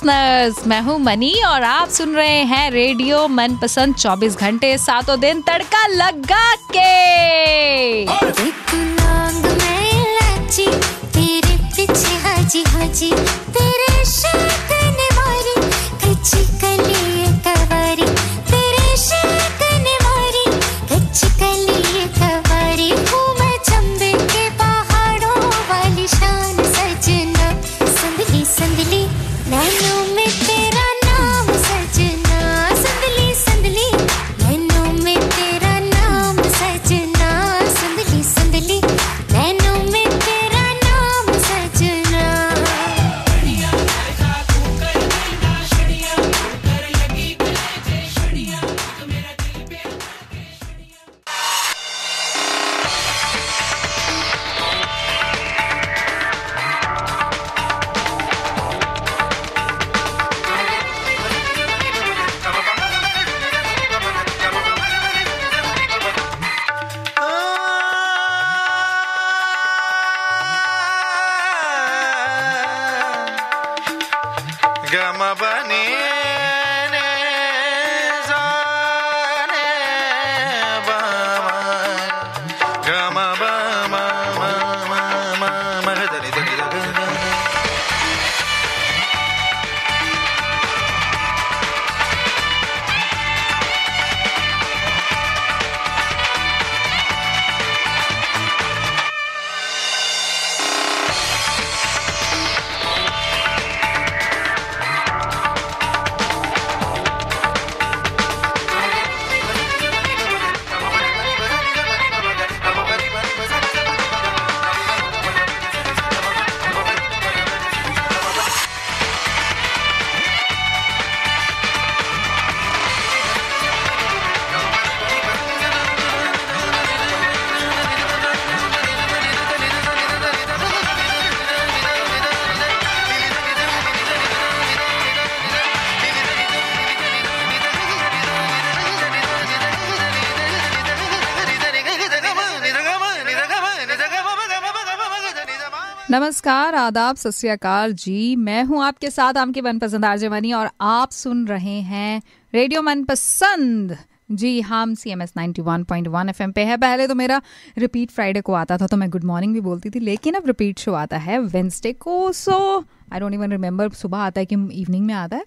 Listeners, मैं हूँ money और आप सुन रहे हैं रेडियो मनपसंद 24 घंटे 7 दिन तड़का लगा के। तेरे पीछे हाजी हाजी तेरे शक्न मारी कच्ची कली कवारी तेरे शक्न मारी कच्ची कली कवारी हूँ मैं चंबे के पहाड़ों वाली शान सजना संदली संदली नैनों में तेरा नाम सजना संदली संदली नैनों में तेरा नाम सजना संदली संदली नैनों में तेरा नाम सजना। नमस्कार, आदाब, सत श्री अकाल जी। मैं हूं आपके साथ आपके मनपसंद आरजे मनी और आप सुन रहे हैं रेडियो मनपसंद। जी, हम CMS 91.1 FM पे है। पहले तो मेरा रिपीट फ्राइडे को आता था तो मैं गुड मॉर्निंग भी बोलती थी, लेकिन अब रिपीट शो आता है वेंसडे को। So I don't even remember सुबह आता है कि इवनिंग में आता है,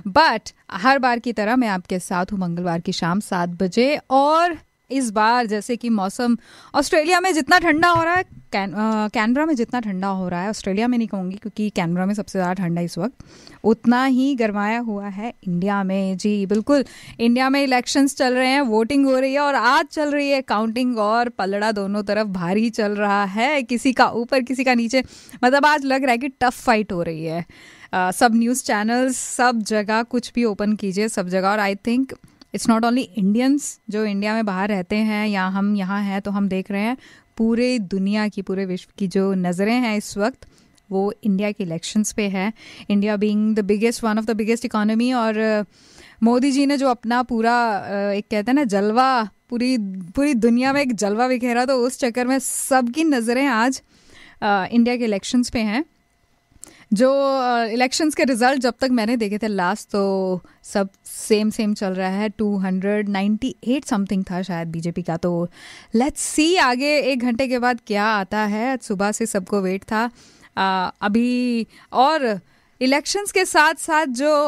बट हर बार की तरह मैं आपके साथ हूँ मंगलवार की शाम 7 बजे। और इस बार जैसे कि मौसम ऑस्ट्रेलिया में जितना ठंडा हो रहा है, कैनबरा में जितना ठंडा हो रहा है, ऑस्ट्रेलिया में नहीं कहूँगी क्योंकि कैनबरा में सबसे ज़्यादा ठंडा इस वक्त, उतना ही गरमाया हुआ है इंडिया में। जी बिल्कुल, इंडिया में इलेक्शंस चल रहे हैं, वोटिंग हो रही है और आज चल रही है काउंटिंग, और पलड़ा दोनों तरफ भारी चल रहा है, किसी का ऊपर किसी का नीचे। मतलब आज लग रहा है कि टफ फाइट हो रही है। सब न्यूज़ चैनल्स, सब जगह कुछ भी ओपन कीजिए, सब जगह। और I think it's not only Indians जो इंडिया में बाहर रहते हैं या हम यहाँ हैं, तो हम देख रहे हैं पूरे दुनिया की, पूरे विश्व की जो नज़रें हैं इस वक्त वो इंडिया के इलेक्शंस पे है। India being the biggest, one of the biggest economy, और मोदी जी ने जो अपना पूरा एक कहते हैं ना जलवा, पूरी दुनिया में एक जलवा बिखेरा, तो उस चक्कर में सबकी नज़रें आज इंडिया के इलेक्शंस पे हैं। जो इलेक्शंस के रिज़ल्ट जब तक मैंने देखे थे लास्ट, तो सब सेम चल रहा है। 298 समथिंग था शायद बीजेपी का। तो लेट्स सी आगे 1 घंटे के बाद क्या आता है। सुबह से सबको वेट था अभी। और इलेक्शंस के साथ साथ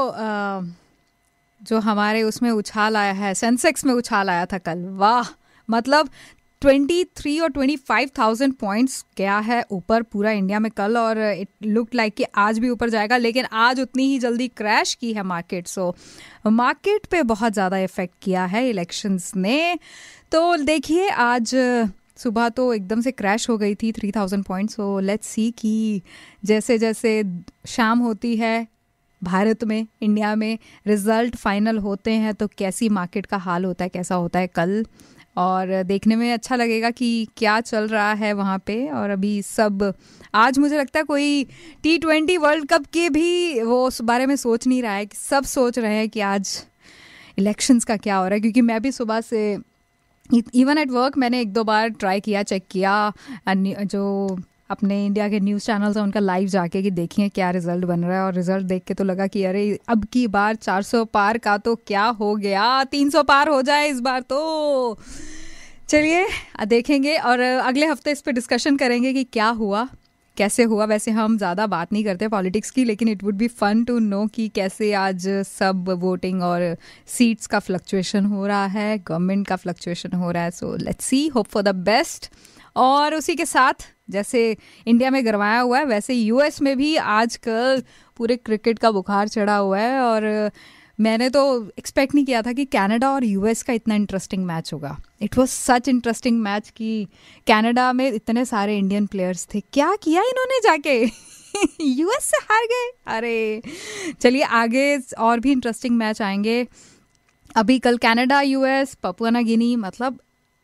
जो हमारे उसमें उछाल आया है, सेंसेक्स में उछाल आया था कल, वाह! मतलब 23 और 25,000 पॉइंट्स गया है ऊपर पूरा इंडिया में कल, और इट लुक लाइक कि आज भी ऊपर जाएगा, लेकिन आज उतनी ही जल्दी क्रैश की है मार्केट। सो मार्केट पे बहुत ज़्यादा इफ़ेक्ट किया है इलेक्शंस ने। तो देखिए आज सुबह तो एकदम से क्रैश हो गई थी 3,000 पॉइंट्स। सो लेट्स सी कि जैसे जैसे शाम होती है भारत में, इंडिया में रिज़ल्ट फाइनल होते हैं, तो कैसी मार्केट का हाल होता है, कैसा होता है कल। और देखने में अच्छा लगेगा कि क्या चल रहा है वहाँ पे। और अभी सब आज मुझे लगता है कोई T20 वर्ल्ड कप के भी वो उस बारे में सोच नहीं रहा है, कि सब सोच रहे हैं कि आज इलेक्शंस का क्या हो रहा है। क्योंकि मैं भी सुबह से इवन एट वर्क मैंने 1-2 बार ट्राई किया, चेक किया जो अपने इंडिया के न्यूज़ चैनल्स हैं उनका लाइव जाके कि देखिए क्या रिजल्ट बन रहा है, और रिजल्ट देख के तो लगा कि अरे अब की बार 400 पार का तो क्या हो गया, 300 पार हो जाए इस बार तो। चलिए देखेंगे और अगले हफ्ते इस पे डिस्कशन करेंगे कि क्या हुआ, कैसे हुआ। वैसे हम ज़्यादा बात नहीं करते पॉलिटिक्स की, लेकिन it would be fun to know कि कैसे आज सब वोटिंग और सीट्स का फ्लक्चुएशन हो रहा है, गवर्नमेंट का फ्लक्चुएशन हो रहा है। So let's see, hope for the best. और उसी के साथ जैसे इंडिया में गरमाया हुआ है वैसे यूएस में भी आजकल पूरे क्रिकेट का बुखार चढ़ा हुआ है, और मैंने तो एक्सपेक्ट नहीं किया था कि कनाडा और यूएस का इतना इंटरेस्टिंग मैच होगा। It was such interesting match कि कनाडा में इतने सारे इंडियन प्लेयर्स थे, क्या किया इन्होंने जाके यूएस से हार गए। अरे चलिए आगे और भी इंटरेस्टिंग मैच आएंगे। अभी कल Canada, US, Papua New Guinea, मतलब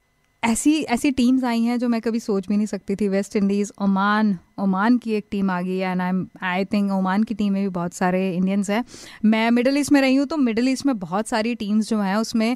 ऐसी टीम्स आई हैं जो मैं कभी सोच भी नहीं सकती थी। वेस्ट इंडीज़, ओमान की एक टीम आ गई है, एंड आई थिंक ओमान की टीम में भी बहुत सारे इंडियंस हैं। मैं मिडिल ईस्ट में रही हूँ, तो मिडिल ईस्ट में बहुत सारी टीम्स जो हैं उसमें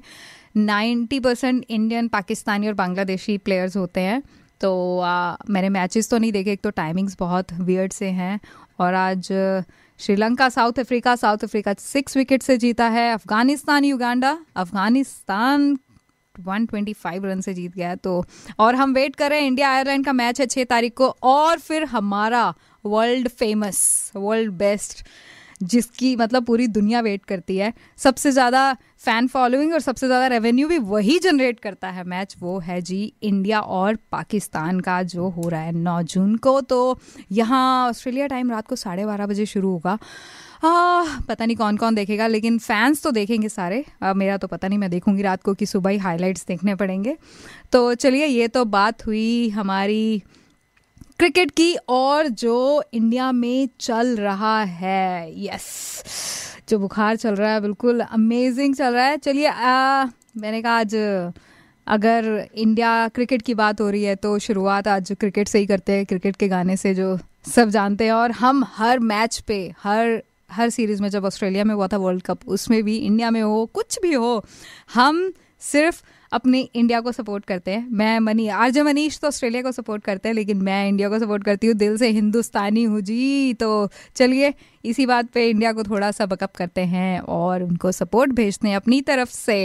90% इंडियन, पाकिस्तानी और बांग्लादेशी प्लेयर्स होते हैं। तो मैंने मैचेस तो नहीं देखे, एक तो टाइमिंग्स बहुत वियर्ड से हैं। और आज श्रीलंका साउथ अफ्रीका 6 विकेट से जीता है। अफगानिस्तान युगांडा, अफगानिस्तान 125 रन से जीत गया। तो और हम वेट कर रहे हैं, इंडिया आयरलैंड का मैच है 6 तारीख को, और फिर हमारा वर्ल्ड फेमस, वर्ल्ड बेस्ट, जिसकी मतलब पूरी दुनिया वेट करती है, सबसे ज़्यादा फ़ैन फॉलोइंग और सबसे ज़्यादा रेवेन्यू भी वही जनरेट करता है मैच, वो है जी इंडिया और पाकिस्तान का, जो हो रहा है 9 जून को। तो यहाँ ऑस्ट्रेलिया टाइम रात को 12:30 बजे शुरू होगा। पता नहीं कौन कौन देखेगा, लेकिन फैंस तो देखेंगे सारे। मेरा तो पता नहीं, मैं देखूंगी रात को कि सुबह ही हाइलाइट्स देखने पड़ेंगे। तो चलिए, ये तो बात हुई हमारी क्रिकेट की, और जो इंडिया में चल रहा है, यस, जो बुखार चल रहा है बिल्कुल अमेजिंग चल रहा है। चलिए मैंने कहा आज अगर इंडिया क्रिकेट की बात हो रही है तो शुरुआत आज क्रिकेट से ही करते हैं, क्रिकेट के गाने से जो सब जानते हैं। और हम हर मैच पे, हर सीरीज़ में, जब ऑस्ट्रेलिया में हुआ था वर्ल्ड कप, उसमें भी, इंडिया में हो, कुछ भी हो, हम सिर्फ अपनी इंडिया को सपोर्ट करते हैं। मैं आरजे मनीष तो ऑस्ट्रेलिया को सपोर्ट करते हैं, लेकिन मैं इंडिया को सपोर्ट करती हूँ, दिल से हिंदुस्तानी हूँ जी। तो चलिए इसी बात पे इंडिया को थोड़ा सा बकअप करते हैं और उनको सपोर्ट भेजते हैं अपनी तरफ से।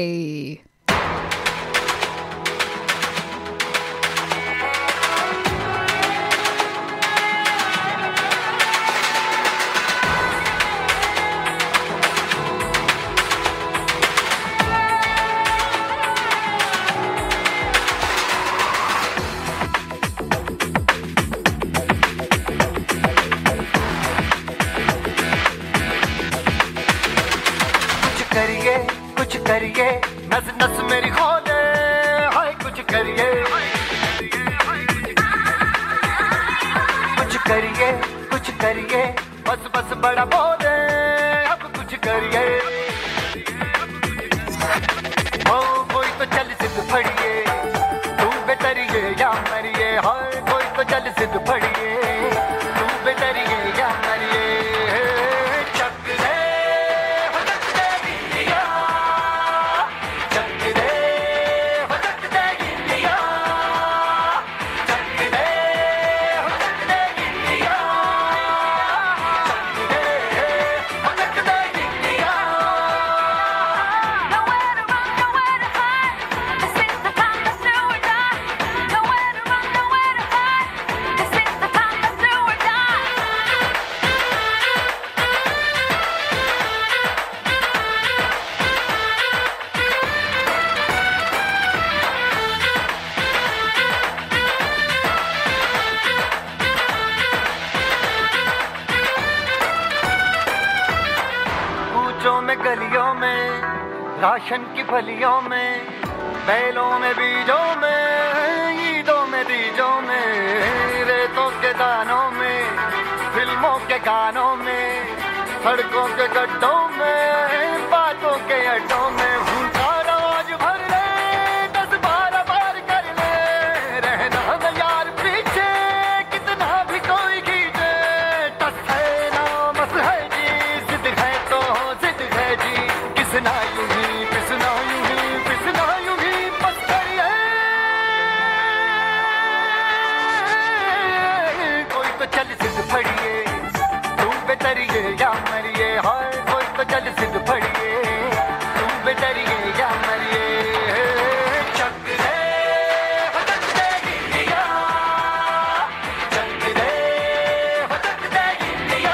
करिए नस नस मेरी खोले, हाय कुछ करिए, कुछ करिए, बस बस बड़ा बोले, अब कुछ करिए। ओ कोई तो चल सिद्ध फड़िए, तू बेतरिए या मरिए, हाय कोई तो चल सिद्ध फड़िए, तू बेतरिए या मरिए। गलियों में, राशन की फलियों में, बैलों में, बीजों में, ईदों में, दीजों में, रेतों के दानों में, फिल्मों के गानों में, सड़कों के गड्ढों में, बातों के अड्डों में, भूखा रवाज भर ले, 10-12 बार कर ले, रहना न यार पीछे, कितना भी कोई खींचे, टस है ना मस है जी, जिद है तो जिद है जी, किसना यूं ही, पिसना यूं ही, पिसना यूं ही, बस करिए, तो चल सिद्ध फड़िए, तू बेतरिए या मरिए, हाय कोई तो चल सिद्ध फड़िए, तू बेतरिए या मरिए। चक दे हो चक दे इंडिया, चक दे हो चक दे इंडिया,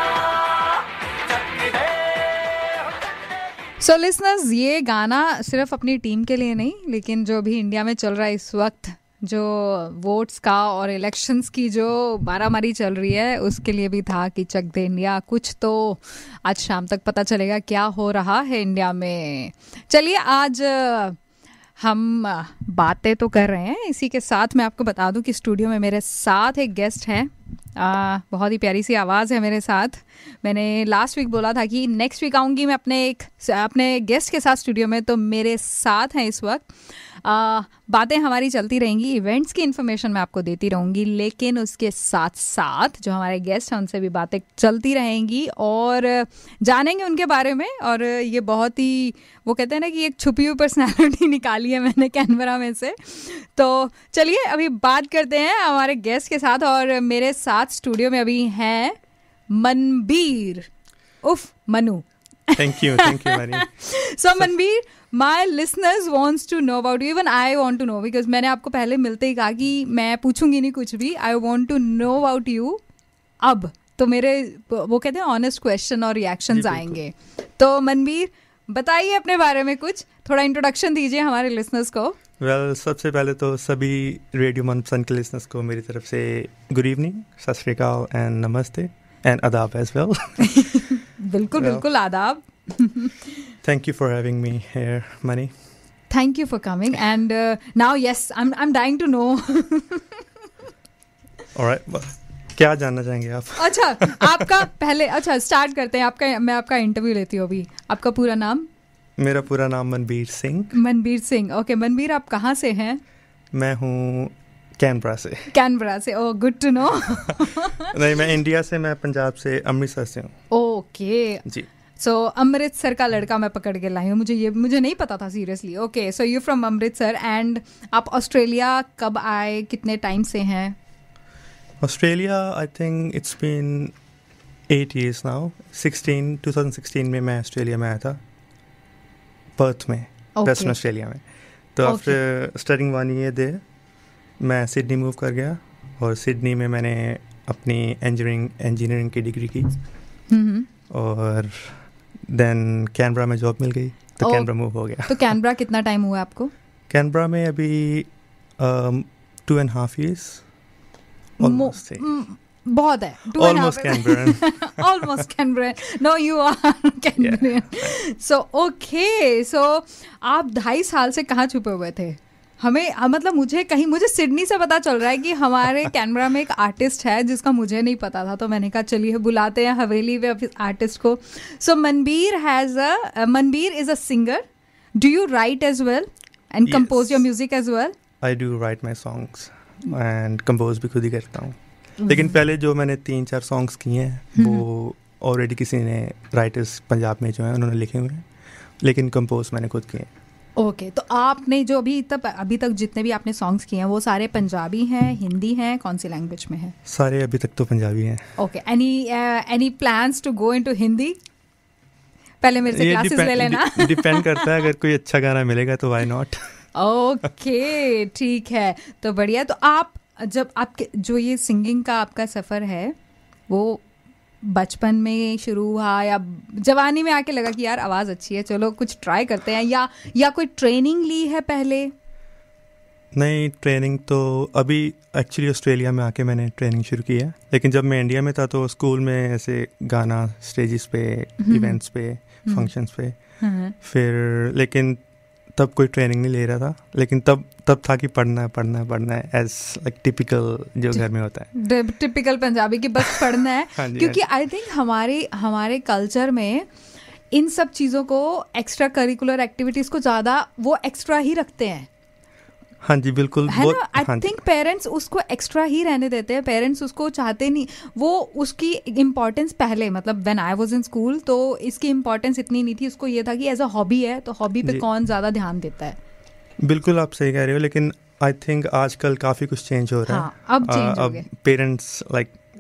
चक दे हो चक दे। सो लिसनर्स, ये गाना सिर्फ अपनी टीम के लिए नहीं, लेकिन जो भी इंडिया में चल रहा है इस वक्त, जो वोट्स का और इलेक्शंस की जो मारामारी चल रही है, उसके लिए भी था कि चक दे इंडिया। कुछ तो आज शाम तक पता चलेगा क्या हो रहा है इंडिया में। चलिए, आज हम बातें तो कर रहे हैं, इसी के साथ मैं आपको बता दूं कि स्टूडियो में मेरे साथ एक गेस्ट है। बहुत ही प्यारी सी आवाज़ है मेरे साथ। मैंने लास्ट वीक बोला था कि नेक्स्ट वीक आऊँगी मैं अपने गेस्ट के साथ स्टूडियो में, तो मेरे साथ हैं इस वक्त। बातें हमारी चलती रहेंगी, इवेंट्स की इन्फॉर्मेशन मैं आपको देती रहूँगी, लेकिन उसके साथ साथ जो हमारे गेस्ट हैं उनसे भी बातें चलती रहेंगी और जानेंगे उनके बारे में। और ये बहुत ही, वो कहते हैं ना कि एक छुपी हुई पर्सनैलिटी निकाली है मैंने कैनबरा में से। तो चलिए अभी बात करते हैं हमारे गेस्ट के साथ। और मेरे साथ स्टूडियो में अभी हैं मनबीर उफ Manu. Thank you, Mani. So Manbir, my listeners wants to know about you. Even I want to know, because मैंने आपको पहले मिलते ही कहा कि मैं पूछूंगी नहीं कुछ भी, I want to know about you। अब तो मेरे वो कहते हैं ऑनेस्ट क्वेश्चन और रिएक्शंस आएंगे। तो मनबीर, बताइए अपने बारे में कुछ, थोड़ा इंट्रोडक्शन दीजिए हमारे लिसनर्स को। Well, सबसे पहले तो सभी रेडियो मनपसंद के लिसनर्स को मेरी तरफ से गुड इवनिंग, सत श्री अकाल एंड नमस्ते एंड आदाब एज वेल। बिल्कुल बिल्कुल आदाब। Thank you for having me here, Mani. Thank you for coming and now yes, I'm dying to know. Alright, क्या जानना चाहेंगे आप? अच्छा, आपका पहले, अच्छा स्टार्ट करते हैं। मैं आपका इंटरव्यू लेती हूँ अभी। आपका पूरा नाम? मेरा पूरा नाम मनबीर सिंह। मनबीर सिंह, ओके। मनबीर, आप कहाँ से हैं? मैं हूँ कैनबरा से। कैनबरा से, ओह गुड टू नो। नहीं, मैं इंडिया से, मैं पंजाब से, अमृतसर से हूँ। ओके जी। सो अमृतसर का लड़का मैं पकड़ के लाई हूँ, मुझे नहीं पता था seriously. Okay, so you from Amritsar and आप ऑस्ट्रेलिया कब आए, कितने टाइम से हैं? Australia I think it's been 8 years now. 2016 में मैं ऑस्ट्रेलिया में आया था, पर्थ में, वेस्टर्न ऑस्ट्रेलिया में। तो आफ्टर स्टडिंग 1 year देयर मैं सिडनी मूव कर गया और सिडनी में मैंने अपनी इंजीनियरिंग की डिग्री की और देन कैनबरा में जॉब मिल गई, तो कैनबरा मूव हो गया। तो कैनबरा कितना टाइम हुआ आपको? कैनबरा में अभी 2.5 years ऑलमोस्ट। बहुत है। Almost Canberra. Almost Canberra. No, you are Canberran. So okay, so आप 2.5 साल से कहाँ छुपे हुए थे? हमें मतलब मुझे सिडनी से पता चल रहा है कि हमारे कैनबरा में एक आर्टिस्ट है जिसका मुझे नहीं पता था, तो मैंने कहा चलिए बुलाते हैं हवेली में आर्टिस्ट को। So Manbir is a singer. Do you write as well and compose your music as well? I do write my songs and compose भी खुद ही करता हूँ, लेकिन पहले जो मैंने 3-4 सॉन्ग्स किए हैं वो ऑलरेडी किसी ने, राइटर्स पंजाब में जो हैं उन्होंने लिखे हुए हैं, लेकिन कंपोज मैंने खुद किए। ओके, तो आपने जो अभी तक जितने भी आपने सॉन्ग्स किए हैं वो सारे पंजाबी हैं, हिंदी हैं, कौन सी लैंग्वेज में हैं? सारे अभी तक तो पंजाबी हैं। Okay, any plans to go into Hindi? पहले मेरे से क्लासेस ले लेना। डिपेंड करता है, अगर कोई अच्छा गाना मिलेगा तो व्हाई नॉट। ओके, ठीक है, तो बढ़िया। तो आप जब आपके जो ये सिंगिंग का आपका सफ़र है वो बचपन में शुरू हुआ या जवानी में आके लगा कि यार आवाज़ अच्छी है, चलो कुछ ट्राई करते हैं, या कोई ट्रेनिंग ली है पहले? नहीं, ट्रेनिंग तो अभी एक्चुअली ऑस्ट्रेलिया में आके मैंने ट्रेनिंग शुरू की है, लेकिन जब मैं इंडिया में था तो स्कूल में ऐसे गाना स्टेजेस पे, इवेंट्स पे, फंक्शंस पे, फिर लेकिन तब कोई ट्रेनिंग नहीं ले रहा था, लेकिन तब था कि पढ़ना है एज लाइक टिपिकल जो घर में होता है, टिपिकल पंजाबी की बस पढ़ना है। क्योंकि आई थिंक हमारे कल्चर में इन सब चीज़ों को, एक्स्ट्रा करिकुलर एक्टिविटीज़ को ज़्यादा वो एक्स्ट्रा ही रखते हैं। हाँ जी, बिल्कुल है ना। आई थिंक पेरेंट्स उसको एक्स्ट्रा ही रहने देते हैं, पेरेंट्स उसको चाहते नहीं, वो उसकी इम्पोर्टेंस पहले, मतलब when I was in school तो इसकी इम्पोर्टेंस इतनी नहीं थी, उसको ये था कि एज अ हॉबी है तो हॉबी पे कौन ज़्यादा ध्यान देता है। बिल्कुल आप सही कह रहे हो, लेकिन आई थिंक आजकल काफ़ी कुछ चेंज हो रहा है। अब चेंज हो गया। पेरेंट्स लाइक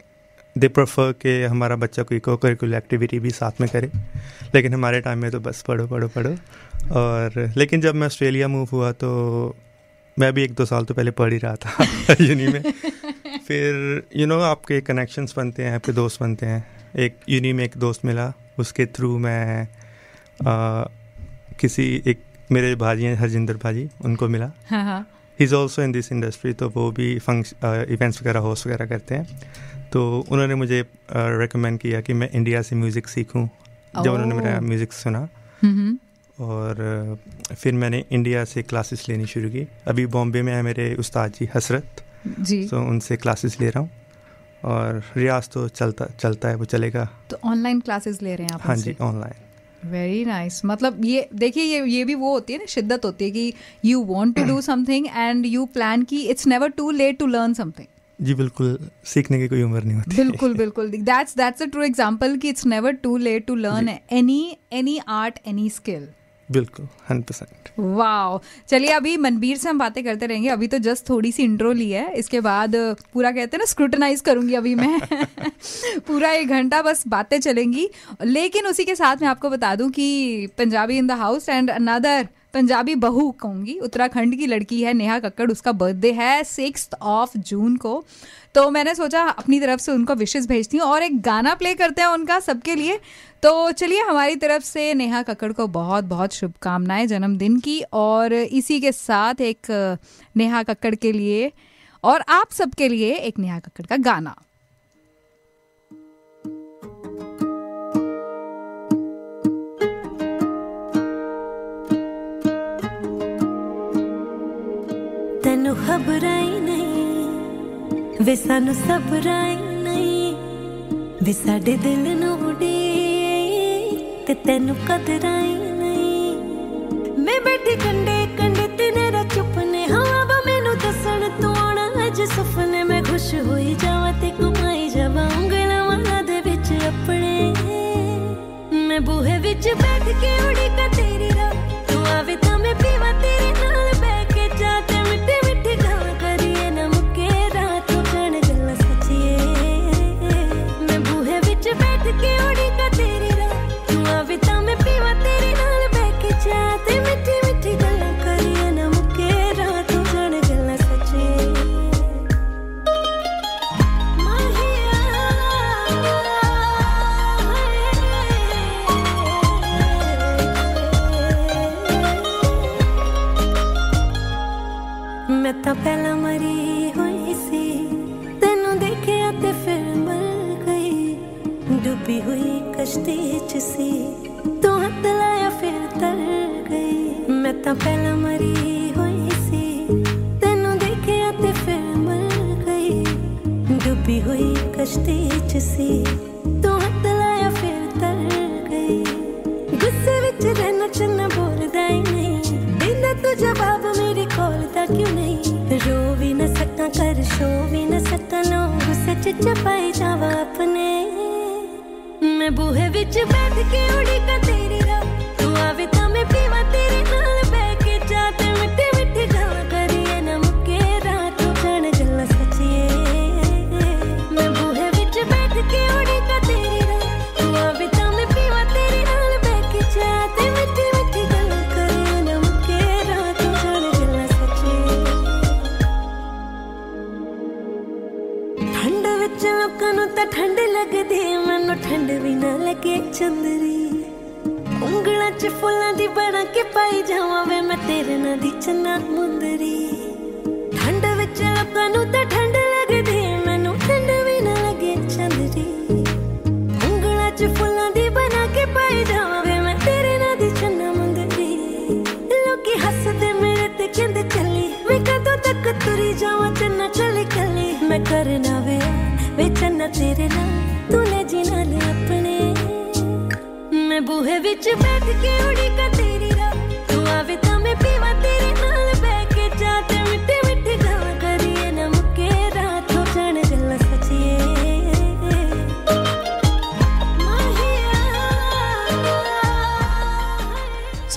दे प्रेफर कि हमारा बच्चा कोई को करिकुलर एक्टिविटी भी साथ में करे, लेकिन हमारे टाइम में तो बस पढ़ो पढ़ो पढ़ो। और लेकिन जब मैं ऑस्ट्रेलिया मूव हुआ तो मैं भी 1-2 साल तो पहले पढ़ ही रहा था यूनी में। फिर आपके कनेक्शंस बनते हैं, आपके दोस्त बनते हैं। एक यूनी में एक दोस्त मिला, उसके थ्रू मैं एक मेरे भाजी हैं हरजिंदर भाजी, उनको मिला। He is also in this industry, तो वो भी इवेंट्स वगैरह होस्ट वगैरह करते हैं। तो उन्होंने मुझे रेकमेंड किया कि मैं इंडिया से म्यूज़िक सीखूं। जब उन्होंने मेरा म्यूज़िक सुना और फिर मैंने इंडिया से क्लासेस लेनी शुरू की। अभी बॉम्बे में है मेरे उस्ताद जी हसरत जी, तो उनसे क्लासेस ले रहा हूँ और रियाज तो चलता है, वो चलेगा। तो ऑनलाइन क्लासेस ले रहे हैं आप? हाँ जी, ऑनलाइन। Very nice. मतलब ये देखिए, ये भी वो होती है ना, शिद्दत होती है कि you want to do something and you plan कि it's never too late to learn something. जी बिल्कुल, सीखने की कोई उम्र नहीं होती। बिल्कुल बिल्कुल, दैट्स अ ट्रू एग्जांपल कि it's never too late to learn any art, any skill. बिल्कुल 100%। वाओ। चलिए, अभी मनबीर से हम बातें करते रहेंगे। अभी तो जस्ट थोड़ी सी इंट्रो ली है, इसके बाद पूरा कहते हैं ना स्क्रूटनाइज करूंगी अभी मैं पूरा 1 घंटा बस बातें चलेंगी। लेकिन उसी के साथ मैं आपको बता दूं कि Punjabi in the house and another Punjabi बहू कहूँगी, उत्तराखंड की लड़की है नेहा कक्कड़। उसका बर्थडे है 6 जून को, तो मैंने सोचा अपनी तरफ से उनको विशेष भेजती हूँ और एक गाना प्ले करते हैं उनका सबके लिए। तो चलिए, हमारी तरफ से नेहा कक्कड़ को बहुत बहुत शुभकामनाएं जन्मदिन की। और इसी के साथ एक नेहा कक्कड़ के लिए और आप सबके लिए एक नेहा कक्कड़ का गाना। तेनू खबरां ही नहीं वे सानू सबरां ही नहीं वे साडे दिल नू उडी ते तेनू कदरां ही नहीं। मैं बैठी कंडे कंडे ते नेरा चुपने हवा मैनू दसण तू आना अज सुपने। मैं खुश होई जावां ते घुमाई जावां उंगलां वाला दे विच अपने। मैं बूहे विच बैठ के उड़ी का तेरी राह, तू आवे तां मैं पीवां तेरे नाल बैठ के जाते। पहला मरी हुई सी तेनू देखिया ते फिर मर गई। डूबी हुई कश्ती च सी तू हाथ लाया फिर तर गई। मैं तो पहला मरी हुई सी तेनू देखिया ते फिर मर गई। डूबी हुई कश्ती च सी तू हाथ लाया फिर तर गई। गुस्से विच रहना चन्ना बोलदा ही नहीं, देंदा तू जवाब मेरे कोल दा क्यों नहीं। रो भी न सका कर शो भी न सका लो गुस्से च चपाई जावा अपने। मैं बूहे विच बैठ के उड़ी का तेरी राह, तू आवे तां मैं पीवा तेरे नाल बैठ के जाते। मिठी मिठी गल्लां करिए ना मुक्के रात जाने गल्लां सच्चिए। मैं बूहे विच बैठ के उड़ी का तेरी राह, तू आवे तां मैं पीवा तेरे नाल बैठ के जाते। मिठी मिठी गल्लां करिए ना मुक्के रात जाने गल्लां सच्चिए। ठंड विच लोकां नूं तां ठंड लगदी, मैनूं ठंड भी ना लगे चंदरी। उंगलां च फुल्लां दी बना के पाई जावां वे मैं तेरे नां दी चन्ना मुंदरी। ठंड विच लोकां नूं तां ठंड लगदी, मैनूं ठंड भी ना लगे चंदरी। उंगलां च फुल्लां दी बना के पाई जावां वे मैं तेरे नां दी चन्ना मुंदरी। लोकी हसदे मेरे ते कहंदे चली, मैं कदों तक तुरी जावां चन्ना कली कली। मैं करना वे चन्ना तेरे नाल तू ले जी नाल अपने। मैं बूहे विच बैठ के उड़ी का तेरी राह, तू आवे तां मैं पीवा तेरे नाल बैठ के जाते। मिठी मिठी गल्लां करिए ना मुक्के रात हो जाने गल्लां सच्चिए। सो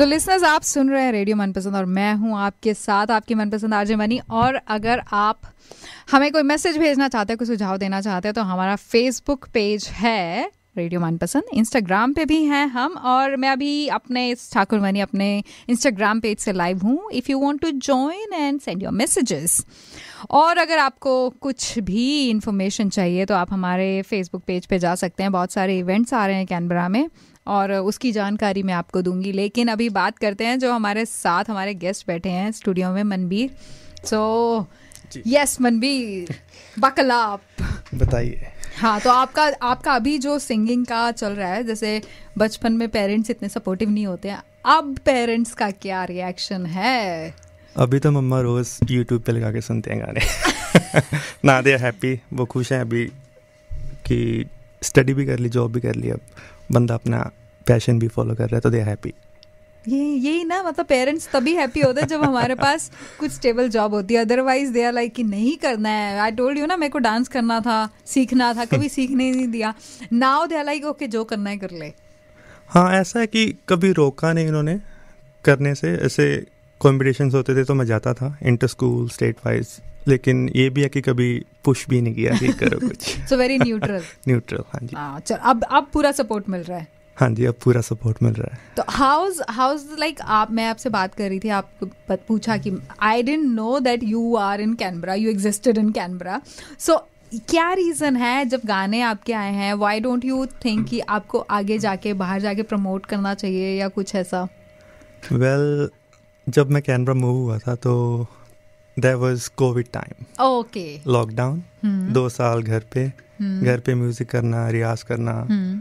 सो लिसनर्स, आप सुन रहे हैं रेडियो मनपसंद और मैं हूं आपके साथ आपकी मनपसंद आरजे मनी। और अगर आप हमें कोई मैसेज भेजना चाहते हैं, कोई सुझाव देना चाहते हैं, तो हमारा फेसबुक पेज है रेडियो मनपसंद, इंस्टाग्राम पे भी हैं हम, और मैं अभी अपने ठाकुर मनी अपने इंस्टाग्राम पेज से लाइव हूँ। If you want to join and send your messages, और अगर आपको कुछ भी इंफॉर्मेशन चाहिए तो आप हमारे फेसबुक पेज पे जा सकते हैं। बहुत सारे इवेंट्स आ रहे हैं कैनबरा में और उसकी जानकारी मैं आपको दूंगी। लेकिन अभी बात करते हैं जो हमारे साथ हमारे गेस्ट बैठे हैं स्टूडियो में, Manbir. So yes Manbir, buckle up, बताइए। हाँ, तो आपका अभी जो सिंगिंग का चल रहा है, जैसे बचपन में पेरेंट्स इतने सपोर्टिव नहीं होते हैं, अब पेरेंट्स का क्या रिएक्शन है? अभी तो मम्मा रोज़ यूट्यूब पे लगा के सुनते हैं गाने। ना दे हैप्पी, वो खुश हैं अभी कि स्टडी भी कर ली, जॉब भी कर ली, अब बंदा अपना पैशन भी फॉलो कर रहा है, तो दे हैप्पी। यही ना, मतलब पेरेंट्स तभी हैप्पी होते हैं जब हमारे पास कुछ स्टेबल जॉब होती है। अदरवाइज दे आर लाइक कि नहीं करना है। आई टोल्ड यू ना, मेरे को डांस करना था, सीखना था, कभी सीखने नहीं दिया। Now they are like okay, जो करना है कर ले। हाँ, ऐसा है कि कभी रोका नहीं इन्होंने करने से। ऐसे कॉम्पिटिशन्स होते थे तो मैं जाता था, इंटर स्कूल, स्टेट वाइज, लेकिन ये भी है कि कभी पुश भी नहीं किया कि करो कुछ। So very neutral. न्यूट्रल, हाँ जी। चल, अब पूरा सपोर्ट मिल रहा है। हाँ जी, अब पूरा सपोर्ट मिल रहा है। तो हाउस लाइक, मैं आपसे बात कर रही थी, आप पूछा कि I didn't know that you are in Canberra, you existed in Canberra. सो क्या रीज़न है जब गाने आपके आए हैं, व्हाई डोंट यू थिंक कि आपको आगे जाके बाहर जाके प्रमोट करना चाहिए या कुछ ऐसा? वेल, जब मैं कैनबरा मूव हुआ था तो there was COVID time. Okay. Lockdown, 2 साल घर पे म्यूजिक करना, रियाज करना,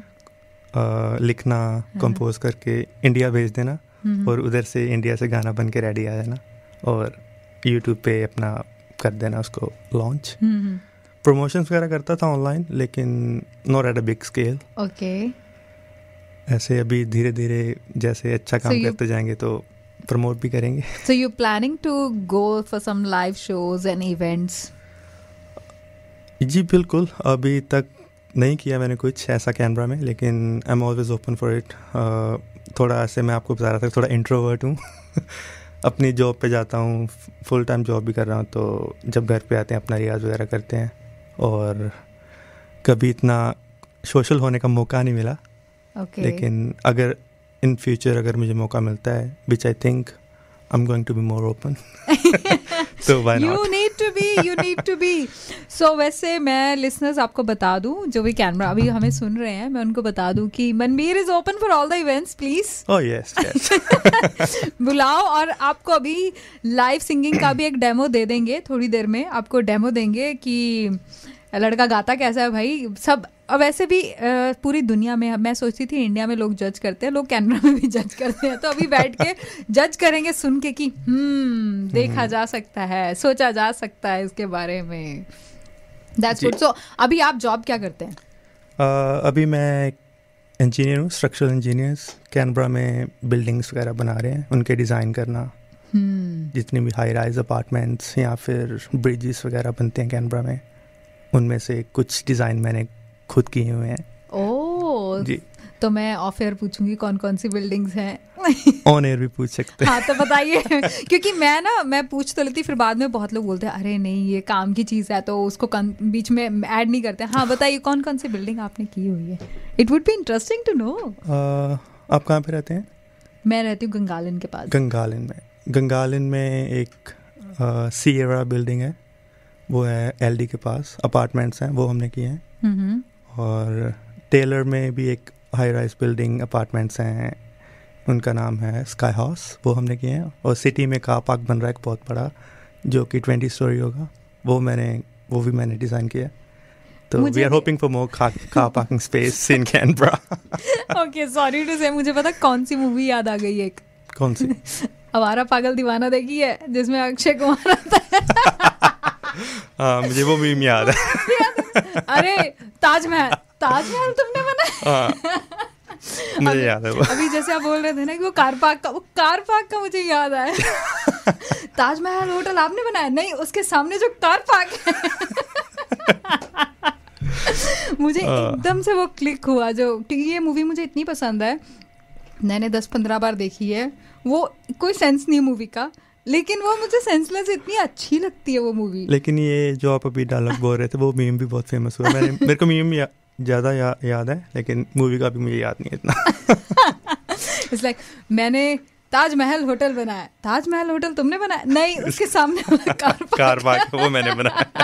लिखना, कंपोज करके इंडिया भेज देना, और उधर से इंडिया से गाना बन के रेडी आ जाना और यूट्यूब पे अपना कर देना उसको लॉन्च। प्रमोशंस वगैरह करता था ऑनलाइन, लेकिन not at a big scale. Okay. ऐसे अभी धीरे धीरे जैसे अच्छा काम करते जाएंगे तो प्रमोट भी करेंगे। So you're planning to go for some live shows and events? जी बिल्कुल, अभी तक नहीं किया मैंने कुछ ऐसा कैनबरा में, लेकिन I am always open for it. थोड़ा ऐसे मैं आपको बता रहा था, थोड़ा इंट्रोवर्ट हूँ। अपनी जॉब पे जाता हूँ, फुल टाइम जॉब भी कर रहा हूँ, तो जब घर पे आते हैं अपना रियाज वगैरह करते हैं, और कभी इतना सोशल होने का मौका नहीं मिला। Okay. लेकिन अगर इन फ्यूचर अगर मुझे मौका मिलता है, which I think I am going to be more open, तो why not? You need to be. So वैसे मैं लिसनर्स आपको बता दूं, जो भी कैमरा अभी हमें सुन रहे हैं, मैं उनको बता दूं कि Manbir is open for all the events, please. Oh yes. बुलाओ, और आपको अभी लाइव सिंगिंग का भी एक डेमो दे देंगे, थोड़ी देर में आपको डेमो देंगे कि लड़का गाता कैसा है भाई। सब वैसे भी पूरी दुनिया में, मैं सोचती थी इंडिया में लोग जज करते हैं, लोग कैनबरा में भी जज करते हैं, तो अभी बैठ के जज करेंगे सुन के कि देखा जा सकता है, सोचा जा सकता है इसके बारे में। That's good. सो अभी आप जॉब क्या करते हैं? अभी मैं इंजीनियर हूँ, स्ट्रक्चरल इंजीनियर्स। कैनबरा में बिल्डिंग्स वगैरह बना रहे हैं, उनके डिज़ाइन करना, जितनी भी हाई राइज अपार्टमेंट्स या फिर ब्रिजेस वगैरह बनते हैं कैनबरा में, उनमें से कुछ डिज़ाइन मैंने खुद किए हुए हैं। ओह जी। तो मैं ऑफ एयर पूछूंगी कौन कौन सी बिल्डिंग्स हैं। ऑन एयर भी पूछ सकते हैं। हाँ तो बताइए। क्योंकि मैं पूछ तो लेती, फिर बाद में बहुत लोग बोलते हैं अरे नहीं ये काम की चीज़ है, तो उसको बीच में ऐड नहीं करते। हाँ बताइए कौन कौन सी बिल्डिंग आपने की हुई है? It would be interesting to know. आप कहाँ पे रहते हैं? मैं रहती हूँ गंगालिन के पास। गंगालिन में एक सिएरा बिल्डिंग है, वो है एलडी के पास, अपार्टमेंट्स हैं, वो हमने किए हैं। और टेलर में भी एक हाई राइज बिल्डिंग अपार्टमेंट्स हैं, उनका नाम है स्काई हाउस, वो हमने किए हैं। और सिटी में कार पार्क बन रहा है एक बहुत बड़ा, जो कि 20 स्टोरी होगा, वो भी मैंने डिज़ाइन किया। तो we are hoping for more car parking space in Canberra. Okay, sorry to say, मुझे पता कौन सी मूवी याद आ गई एक। कौन सी? आवारा पागल दीवाना देखी है, जिसमें अक्षय कुमार आता है। हाँ, मुझे वो मीम याद है। अरे ताजमहल तुमने बनाया? मुझे याद है वो। अभी जैसे आप बोल रहे थे ना कि वो कार पार्क का मुझे याद आया। ताजमहल होटल आपने बनाया? नहीं, उसके सामने जो कार पार्क है। मुझे एकदम से वो क्लिक हुआ। जो ये मूवी मुझे इतनी पसंद है, मैंने 10-15 बार देखी है, वो कोई सेंस नहीं मूवी का, लेकिन वो मुझे सेंसलेस इतनी अच्छी लगती है वो मूवी। लेकिन ये जो आप अभी डायलॉग बोल रहे थे वो मीम भी बहुत फेमस हुआ। मेरे को मीम ज़्यादा याद है, लेकिन मूवी का भी मुझे याद नहीं है इतना। इट्स लाइक मैंने ताजमहल होटल बनाया, ताजमहल होटल तुमने बनाया? नहीं, उसके सामने वाला कार पार्क वो मैंने बनाया।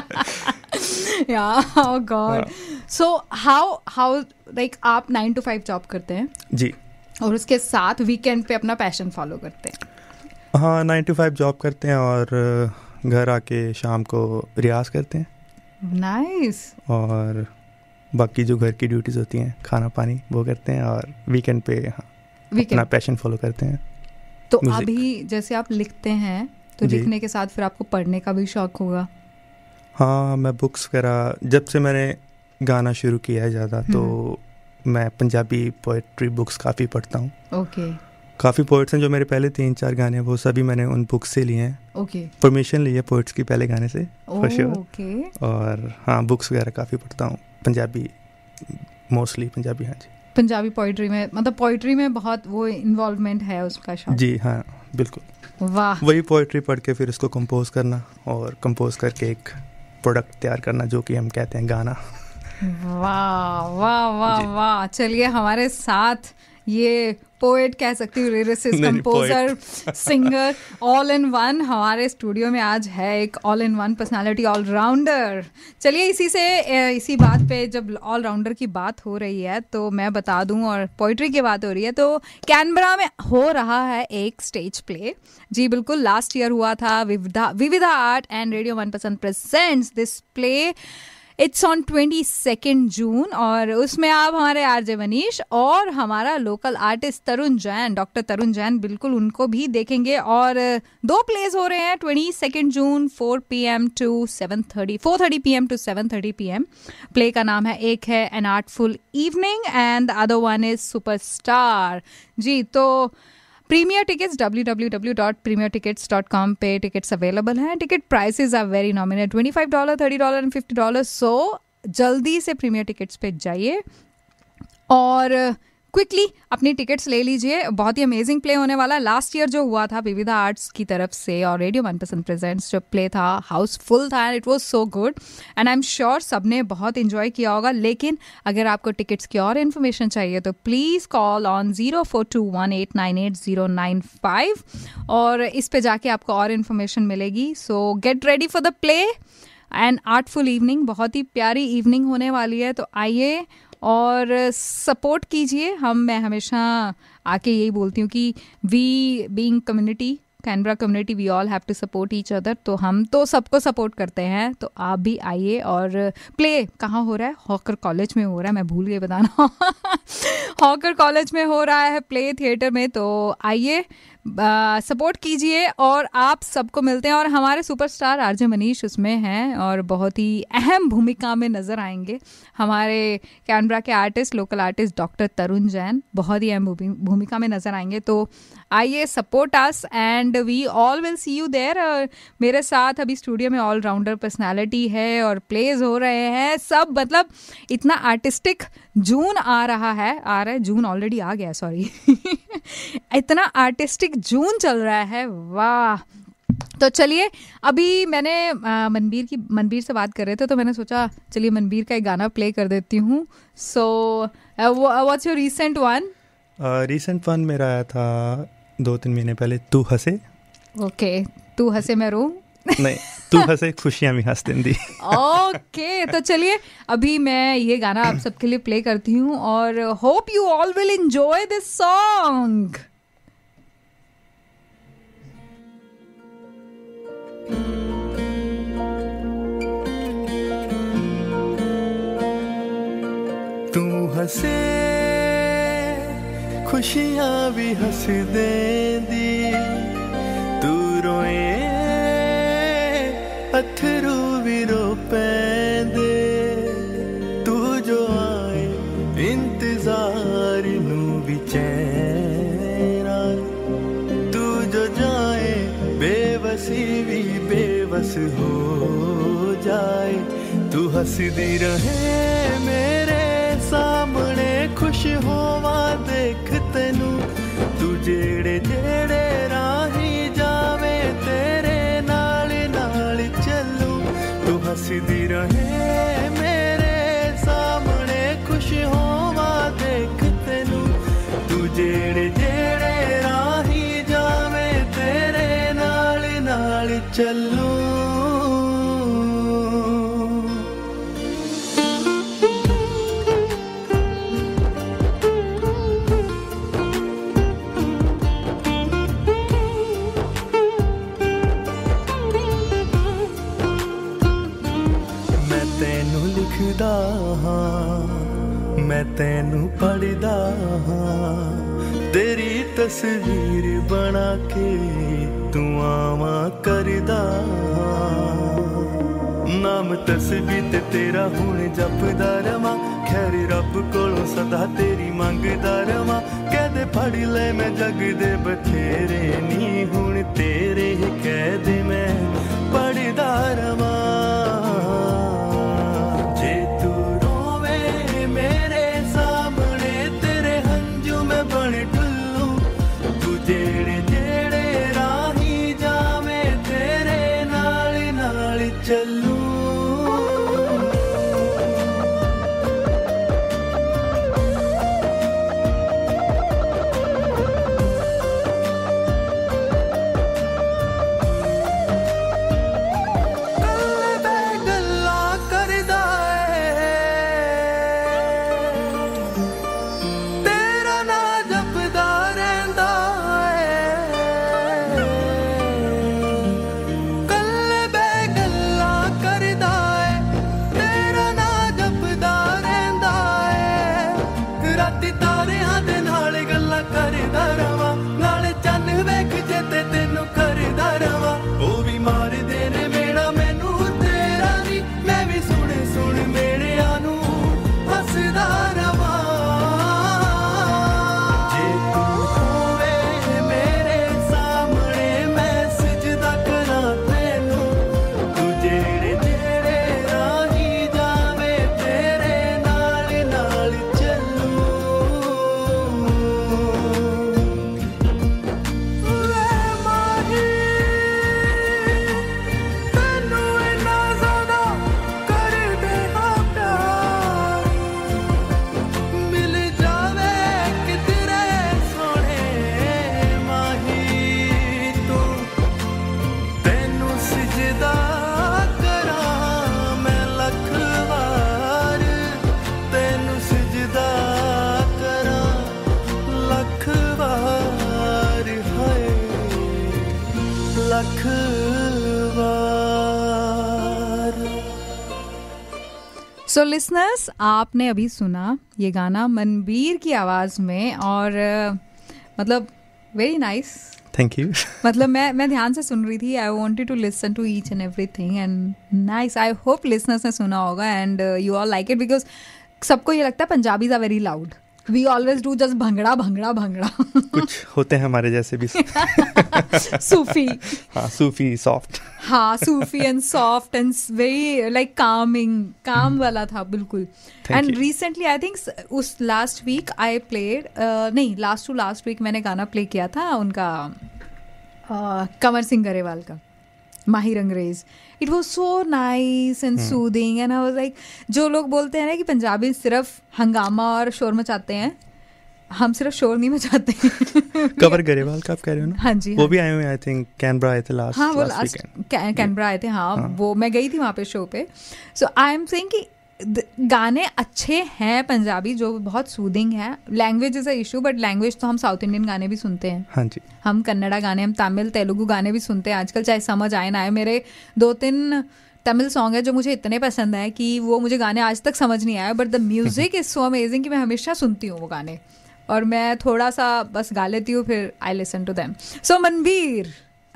यार oh God. So how like आप 9 to 5 जॉब करते हैं जी, और उसके साथ वीकेंड पे अपना पैशन फॉलो करते हैं? हाँ, 9 to 5 जॉब करते हैं और घर आके शाम को रियाज करते हैं। नाइस। और बाकी जो घर की ड्यूटीज होती हैं, खाना पानी, वो करते हैं। और वीकेंड पे अपना पैशन फॉलो करते हैं। तो अभी जैसे आप लिखते हैं तो लिखने के साथ फिर आपको पढ़ने का भी शौक होगा? हाँ, मैं बुक्स वगैरह जब से मैंने गाना शुरू किया है ज़्यादा, तो मैं पंजाबी पोइट्री बुक्स काफ़ी पढ़ता हूँ। ओके। काफ़ी पोइट्स हैं जो मेरे पहले 3-4 गाने हैं, वो सभी मैंने उन बुक्स से लिए हैं। ओके। परमिशन ली है पोइट्स की पहले गाने से, फॉर श्योर। ओके। और हाँ, बुक्स वगैरह काफ़ी पढ़ता हूँ, पंजाबी, मोस्टली पंजाबी। हाँ जी, पंजाबी पोइट्री में, मतलब पोइट्री में बहुत वो इन्वॉल्वमेंट है उसका शौक? जी हाँ, बिल्कुल। वाह। वही पोइट्री पढ़ के फिर उसको कंपोज करना, और कंपोज करके एक प्रोडक्ट तैयार करना, जो कि हम कहते हैं गाना। वाह वाह वाह वाह। चलिए, हमारे साथ ये पोएट कह सकती हूँ, lyricist, composer, singer, all in one हमारे स्टूडियो में आज है, एक all in one personality, allrounder. चलिए, इसी बात पे, जब ऑलराउंडर की बात हो रही है तो मैं बता दूं, और पोइट्री की बात हो रही है, तो कैनबरा में हो रहा है एक स्टेज प्ले। जी बिल्कुल, लास्ट ईयर हुआ था। Vividha art and radio Manpasand presents this play. It's on 22 June, और उसमें आप हमारे आरजे मनीष और हमारा local artist Tarun Jain, doctor Tarun Jain, बिल्कुल उनको भी देखेंगे। और 2 प्लेज हो रहे हैं 22 जून, 4:30 to 7:30, 4:30 PM to 7:30 PM। Play का नाम है, एक है an artful evening and the other one is superstar. जी, तो प्रीमियर टिकट्स www.premiertickets.com पे टिकट्स अवेलेबल हैं। Ticket prices are very nominal, $25, $30 and $50। So जल्दी से प्रीमियर टिकट्स पे जाइए और क्विकली अपनी टिकट्स ले लीजिए। बहुत ही अमेजिंग प्ले होने वाला है। लास्ट ईयर जो हुआ था विविधा आर्ट्स की तरफ से और रेडियो मनपसंद प्रेजेंट्स जो प्ले था, हाउसफुल था and it was so good and I am sure सबने बहुत इंजॉय किया होगा। लेकिन अगर आपको टिकट्स की और इन्फॉर्मेशन चाहिए तो प्लीज़ कॉल ऑन 0421898095 और इस पे जाके आपको और इन्फॉर्मेशन मिलेगी। So get ready for the play and artful evening. बहुत ही प्यारी इवनिंग होने वाली है, तो आइए और सपोर्ट कीजिए। मैं हमेशा आके यही बोलती हूँ कि we being community, Canberra community, we all have to support each other. तो हम तो सबको सपोर्ट करते हैं, तो आप भी आइए। और प्ले कहाँ हो रहा है? हॉकर कॉलेज में हो रहा है, मैं भूल गई बताना। हॉकर कॉलेज में हो रहा है प्ले थिएटर में, तो आइए सपोर्ट कीजिए। और आप सबको मिलते हैं, और हमारे सुपरस्टार आरजे मनीष उसमें हैं और बहुत ही अहम भूमिका में नज़र आएंगे। हमारे कैनबरा के artist, local artist doctor Tarun Jain बहुत ही अहम भूमिका में नज़र आएंगे। तो आइए, support us and we all will see you there. मेरे साथ अभी स्टूडियो में ऑलराउंडर पर्सनालिटी है और प्लेज हो रहे हैं सब, मतलब इतना आर्टिस्टिक। जून आ रहा है, जून ऑलरेडी आ गया, सॉरी। इतना आर्टिस्टिक जून चल रहा है, वाह। तो चलिए, अभी मैंने मनबीर से बात कर रहे थे, तो मैंने सोचा चलिए मनबीर का एक गाना प्ले कर देती हूँ। So what's your recent one? Recent one मेरा आया था 2-3 महीने पहले, तू हंसे। ओके, तू हंसे मैं रो नहीं, तू हंसे खुशियां भी हंस देंदी। ओके, तो चलिए अभी मैं ये गाना आप सबके लिए प्ले करती हूँ और hope you all will enjoy this song. तू हंसे खुशियां भी हंस देंदी, तू रोए अथरू भी रो पैंदे, तू जो आए इंतजार नू भी चैन आए, तू जो जाए बेबसी भी बेबस हो जाए, तू हंसदी रहे मेरे सामने खुश होवा देख तेनू दिखदी रहे मेरे सामने खुश होवा देख तैनू तू जेड़े जेड़े राही जावे तेरे नाल नाल चलूं लिखदा हाँ मैं तैनू पढ़दा हाँ तेरी तस्वीर बना के तू आवा करदा नाम तस्बीह ते तेरा हुण जपदा रवां खैर रब कोलों सदा तेरी मंगदा रवां कहदे फड़ ले मैं जग दे बथेरे नी हुण तेरे ही कह दे मैं पढ़दा रवां सो लिसनर्स, आपने अभी सुना ये गाना मनबीर की आवाज़ में और मतलब वेरी नाइस. Thank you. मतलब मैं ध्यान से सुन रही थी. I wanted to listen to each and everything and nice. I hope listeners ने सुना होगा and you all like it because सबको ये लगता है Punjabis are very loud. We always do just bhangra bhangra bhangra. कुछ होते हैं हमारे जैसे भी. सूफी. हाँ, सूफी सॉफ्ट. हाँ, Sufi and soft and very like calm वाला था बिल्कुल. एंड रिसेंटली आई थिंक उस लास्ट वीक आई प्लेड नहीं लास्ट टू लास्ट वीक मैंने गाना प्ले किया था उनका कंवर सिंह गरेवाल का माहिर अंग्रेज. It was so nice and soothing and I was like, जो लोग बोलते हैं ना कि पंजाबी सिर्फ हंगामा और शोर मचाते हैं, हम सिर्फ शोर नहीं मचाते. कंवर गरेवाल का आप कह रहे हो ना? हाँ जी. वो भी आए हुए आई थिंक कैनबरा आए थे लास्ट. हाँ, वो लास्ट कैनबरा आए थे. हाँ, वो मैं गई थी वहाँ पे शो पे. सो आई एम सेइंग कि गाने अच्छे हैं पंजाबी जो बहुत सूदिंग है. Language is a issue, but language तो हम साउथ इंडियन गाने भी सुनते हैं. हाँ जी. हम कन्नड़ा गाने, हम तमिल तेलुगु गाने भी सुनते हैं आजकल, चाहे समझ आए ना आए. मेरे 2-3 तमिल सॉन्ग है जो मुझे इतने पसंद है कि वो मुझे गाने आज तक समझ नहीं आए, but the music is so amazing कि मैं हमेशा सुनती हूँ वो गाने और मैं थोड़ा सा बस गा लेती हूँ, फिर I listen to them. So Manbir,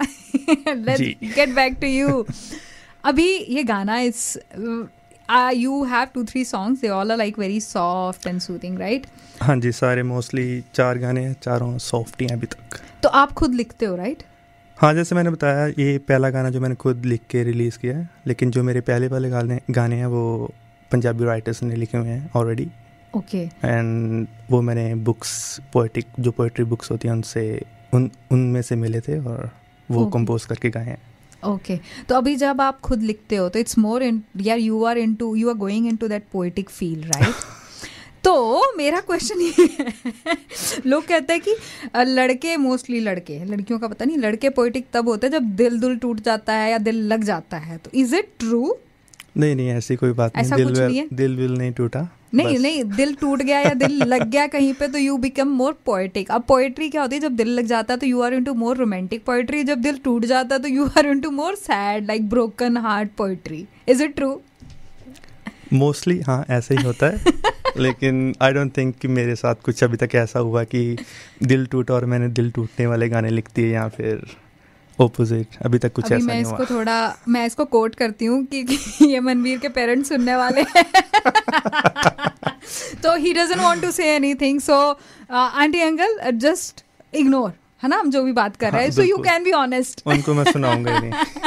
let's get back to you. अभी ये गाना is you have 2-3 songs, they all are like very soft and soothing, right? हाँ जी, सारे मोस्टली 4 गाने हैं, चारों सॉफ्ट ही हैं अभी तक. तो आप खुद लिखते हो, right? हाँ, जैसे मैंने बताया ये पहला गाना जो मैंने खुद लिख के रिलीज़ किया है, लेकिन जो मेरे पहले वाले गाने हैं वो पंजाबी राइटर्स ने लिखे हुए हैं ऑलरेडी. ओके. एंड वो मैंने बुक्स पोएट्री बुक्स होती हैं उनसे उनमें से मिले थे और वो कंपोज करके गाए हैं. ओके तो अभी जब आप खुद लिखते हो तो इट्स मोर यार you are going into that poetic feel, right? तो मेरा क्वेश्चन ये है, लोग कहते हैं कि लड़के, मोस्टली लड़कियों का पता नहीं, लड़के पोएटिक तब होते हैं जब दिल टूट जाता है या दिल लग जाता है, तो इज इट ट्रू? नहीं, ऐसी कोई बात नहीं, दिल विल नहीं टूटा, नहीं, दिल टूट गया या दिल लग गया कहीं पे तो यू बिकम मोर पोएटिक। अब पोएट्री क्या होती है, जब दिल लग जाता है तो you are into more romantic poetry, जब दिल टूट जाता है तो you are into more sad like broken heart poetry. Is it true? Mostly हाँ ऐसे ही होता है लेकिन आई डोंट थिंक कि मेरे साथ कुछ अभी तक ऐसा हुआ कि दिल टूटा और मैंने दिल टूटने वाले गाने लिख दिए या फिर ओपोजिट, अभी तक कुछ ऐसा नहीं हुआ। मैं इसको कोट करती हूँ कि ये मनवीर के पेरेंट्स सुनने वाले हैं तो he doesn't want to say anything, so aunty uncle just ignore, है ना, हम जो भी बात कर रहे हैं, so you can be honest. उनको मैं सुनाऊंगा ही नहीं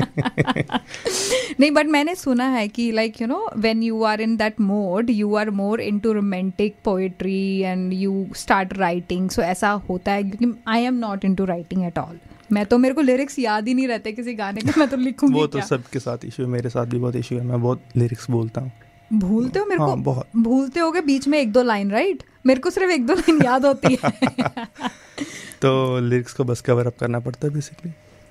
नहीं, बट मैंने सुना है कि like you know when you are in that mode you are more into romantic poetry and you start writing, so ऐसा होता है क्योंकि I am not into writing at all. मैं तो, मेरे को लिरिक्स याद ही नहीं रहते किसी गाने के, मैं तो लिखूंगी वो तो सबके साथ इशू है, मेरे साथ भी बहुत इशू है, मैं बहुत लिरिक्स बोलता हूँ। भूलते हो मेरे हाँ, को बहुत भूलते होगे बीच में 1-2 लाइन, राइट? मेरे को सिर्फ 1-2 लाइन याद होती है तो लिरिक्स को बस कवर अप करना पड़ता है basically,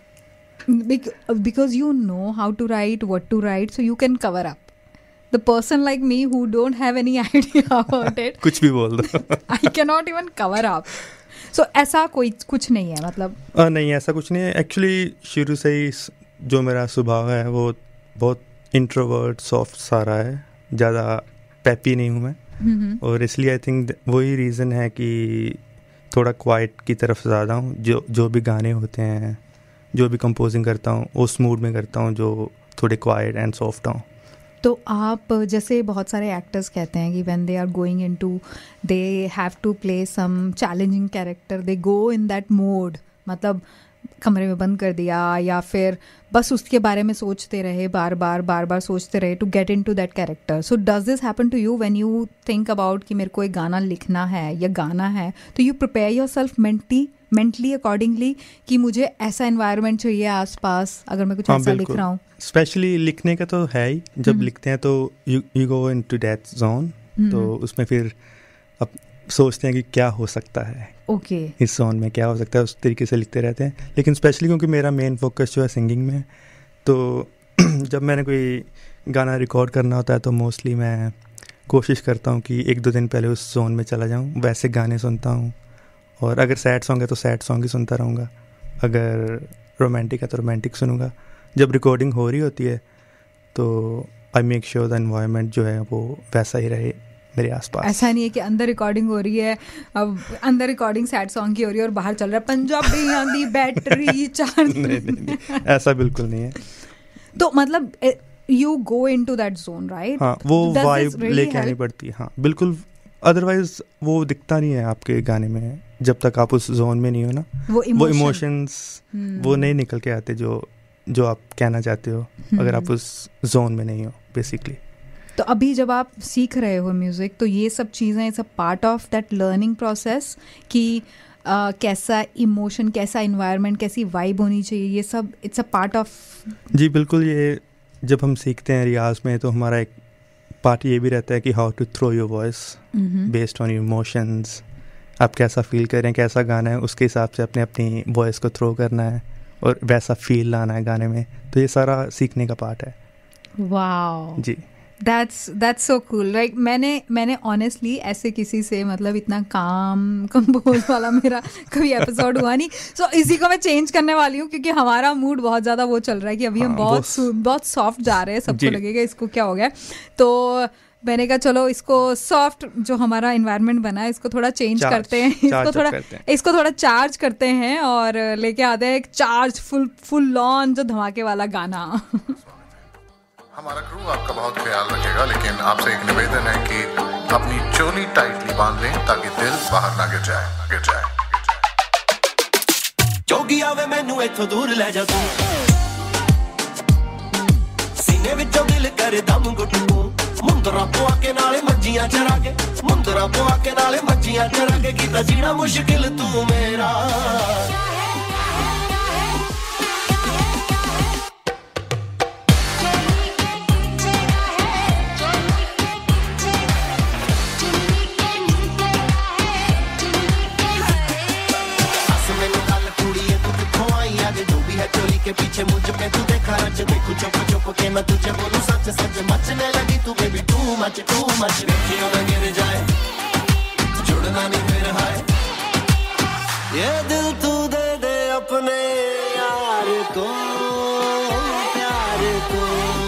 because you know how to write, what to write, so you can cover up. The person like me who don't have any idea about it कुछ भी बोल दो I cannot even cover up. So ऐसा कोई कुछ नहीं है, मतलब नहीं ऐसा कुछ नहीं है एक्चुअली। शुरू से ही जो मेरा स्वभाव है वो बहुत इंट्रोवर्ट सॉफ्ट सारा है, ज़्यादा पैपी नहीं हूँ मैं, और इसलिए आई थिंक वही रीज़न है कि थोड़ा क्वाइट की तरफ ज़्यादा हूँ। जो भी गाने होते हैं, जो भी कंपोजिंग करता हूँ उस मूड में करता हूँ जो थोड़े क्वाइट एंड सॉफ्ट हों। तो आप जैसे बहुत सारे एक्टर्स कहते हैं कि when they are going into, they have to play some challenging character, they go in that mode, मतलब कमरे में बंद कर दिया या फिर बस उसके बारे में सोचते रहे, बार बार सोचते रहे to get into that character. So does this happen to you when you think about कि मेरे को एक गाना लिखना है या गाना है, तो you prepare yourself mentally accordingly कि मुझे ऐसा एनवायरनमेंट चाहिए आसपास अगर मैं कुछ ऐसा लिख रहा हूँ? स्पेशली लिखने का तो है ही, जब लिखते हैं तो you go into that zone, तो उसमें फिर अब सोचते हैं कि क्या हो सकता है, इस जोन में क्या हो सकता है, उस तरीके से लिखते रहते हैं। लेकिन स्पेशली क्योंकि मेरा मेन फोकस जो है सिंगिंग में, तो जब मैंने कोई गाना रिकॉर्ड करना होता है तो मोस्टली मैं कोशिश करता हूँ कि 1-2 दिन पहले उस जोन में चला जाऊँ, वैसे गाने सुनता हूँ, और अगर सैड सॉन्ग है तो सैड सॉन्ग ही सुनता रहूँगा, अगर रोमांटिक है तो रोमांटिक सुनूंगा। जब रिकॉर्डिंग हो रही होती है तो I make sure the environment जो है वो वैसा ही रहे मेरे आसपास। ऐसा नहीं है कि अंदर रिकॉर्डिंग हो रही है, अब अंदर रिकॉर्डिंग सैड सॉन्ग की हो रही है और बाहर चल रहा है पंजाबी आंधी बैटरी चार्ज नहीं, ऐसा बिल्कुल नहीं है। तो मतलब you go into that zone, right? हाँ, वो वाइब लेके आनी पड़ती है, हाँ बिल्कुल, अदरवाइज वो दिखता नहीं है आपके गाने में जब तक आप उस जोन में नहीं हो ना, वो इमोशंस वो नहीं निकल के आते जो आप कहना चाहते हो अगर आप उस जोन में नहीं हो बेसिकली। तो अभी जब आप सीख रहे हो म्यूज़िक, तो ये सब चीज़ें, it's a part of that learning process कि कैसा इमोशन, कैसा इन्वायरमेंट, कैसी वाइब होनी चाहिए, ये सब इट्स अ पार्ट ऑफ। जी बिल्कुल, ये जब हम सीखते हैं रियाज में तो हमारा एक पार्ट ये भी रहता है कि how to throw your voice based on your emotions. आप कैसा फील कर रहे हैं, कैसा गाना है, उसके हिसाब से अपनी वॉइस को थ्रो करना है और वैसा फील लाना है गाने में। तो ये सारा सीखने का पार्ट है। वाओ जी, that's so cool। लाइक मैंने ऑनेस्टली ऐसे किसी से मतलब इतना काम कंपोज वाला मेरा कभी एपिसोड हुआ नहीं। सो इसी को मैं चेंज करने वाली हूँ क्योंकि हमारा मूड बहुत ज़्यादा वो चल रहा है कि अभी हम बहुत सॉफ्ट जा रहे हैं, सबको लगेगा इसको क्या हो गया। तो मैंने कहा चलो इसको सॉफ्ट जो हमारा इन्वायरमेंट बना है इसको थोड़ा चेंज करते हैं, इसको थोड़ा चार्ज करते हैं और लेके आते हैं एक चार्ज फुल लॉन जो धमाके वाला गाना। हमारा क्रू आपका बहुत ख्याल रखेगा, लेकिन आपसे एक निवेदन है कि अपनी चोली टाइटली बांध लें ताकि दिल बाहर ना गिर जाए। जोगी आवे मैनू इथों दूर ले जा तू, सीने विचों दिल करे दम घुट तू, मुंदरा पवा के नाले मज्जियां चरा के, मुंदरा पवा के नाले मज्जियां चरा के, कीता जीना मुश्किल तू मेरा। मैं तुझे बोलूं सच सच मचने लगी तू बेबी टू मच देखियो ना गिर जाए जुड़ना नहीं फिर हाय ये दिल तू दे दे अपने यार को प्यार को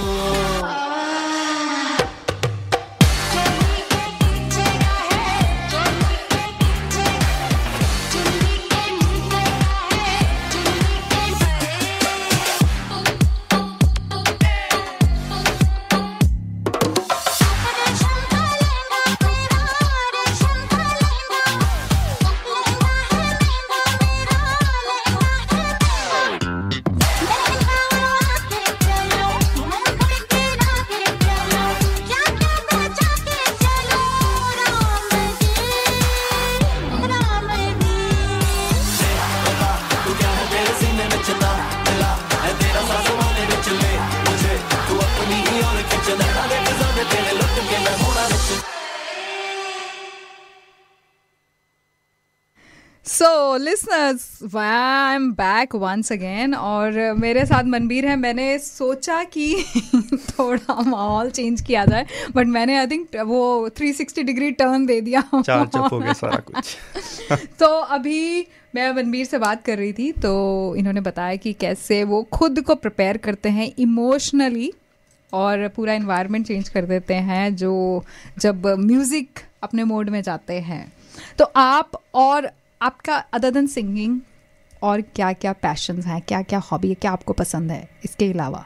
So listeners, I'm back once again और मेरे साथ मनबीर है. मैंने सोचा कि थोड़ा माहौल चेंज किया जाए बट मैंने आई थिंक वो 360 डिग्री टर्न दे दिया. चार चप हो गया सारा कुछ. तो अभी मैं मनबीर से बात कर रही थी तो इन्होंने बताया कि कैसे वो खुद को प्रिपेयर करते हैं इमोशनली और पूरा इन्वायरमेंट चेंज कर देते हैं जो जब म्यूज़िक अपने मोड में जाते हैं. तो आप और आपका अदर देन सिंगिंग और क्या क्या पैशंस हैं, क्या क्या हॉबी है, क्या आपको पसंद है इसके अलावा?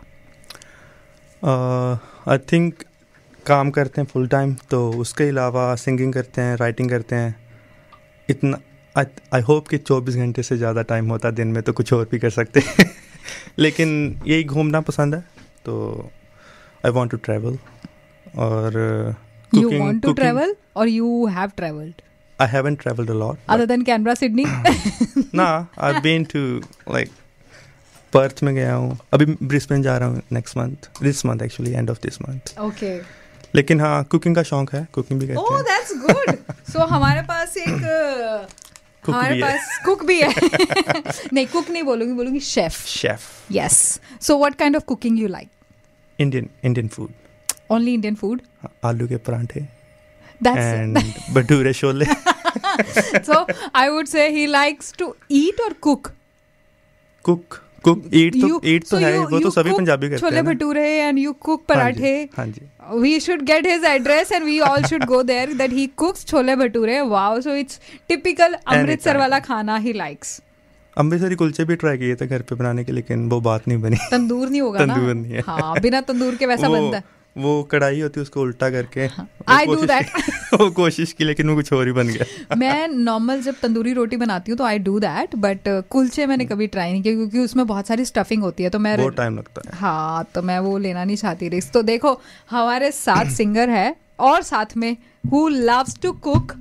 आई थिंक काम करते हैं फुल टाइम तो उसके अलावा सिंगिंग करते हैं, राइटिंग करते हैं. इतना आई होप कि 24 घंटे से ज़्यादा टाइम होता दिन में तो कुछ और भी कर सकते हैं. लेकिन यही घूमना पसंद है तो आई वॉन्ट टू ट्रैवल. और You want to travel or you have traveled? I haven't traveled a lot. Other than Canberra, Sydney? Nah, I've been to like Perth में गया हूँ. अभी ब्रिस्बेन जा रहा हूँ next month. This month actually, end of this month. Okay. लेकिन हाँ cooking का शौक है, कुकिंग भी करते हैं. Oh, that's good. So हमारे पास एक हमारे पास कुक भी है. नहीं कुक नहीं बोलूँगी chef. Chef. Yes. So what kind of cooking you like? Indian food. Only Indian food? आलू के परांठे. That's and bhature chole. So I would say he likes to eat or cook. Cook. Eat तो है, वो तो सभी पंजाबी करते हैं. Chole bhature and you cook पराठे. हाँ जी. We should get his address and we all should go there that he cooks chole bhature. Wow, so it's typical Amritsar वाला खाना he likes. अमृतसरी कुलचे भी ट्राई किए थे घर पे बनाने के लेकिन वो बात नहीं बनी. तंदूर नहीं होगा ना. तंदूर नहीं है. हाँ बिना तंदूर के वैसा बनता है. वो कढ़ाई होती है उसको उल्टा करके. I do that. वो कोशिश की लेकिन वो कुछ और ही बन गया. मैं नॉर्मल जब तंदूरी रोटी बनाती हूँ तो आई डू दैट बट कुलचे मैंने कभी ट्राई नहीं किया क्योंकि उसमें बहुत सारी स्टफिंग होती है तो मैं बहुत टाइम लगता है. हाँ तो मैं वो लेना नहीं चाहती रिस्क. तो देखो हमारे साथ सिंगर है और साथ में who loves to cook.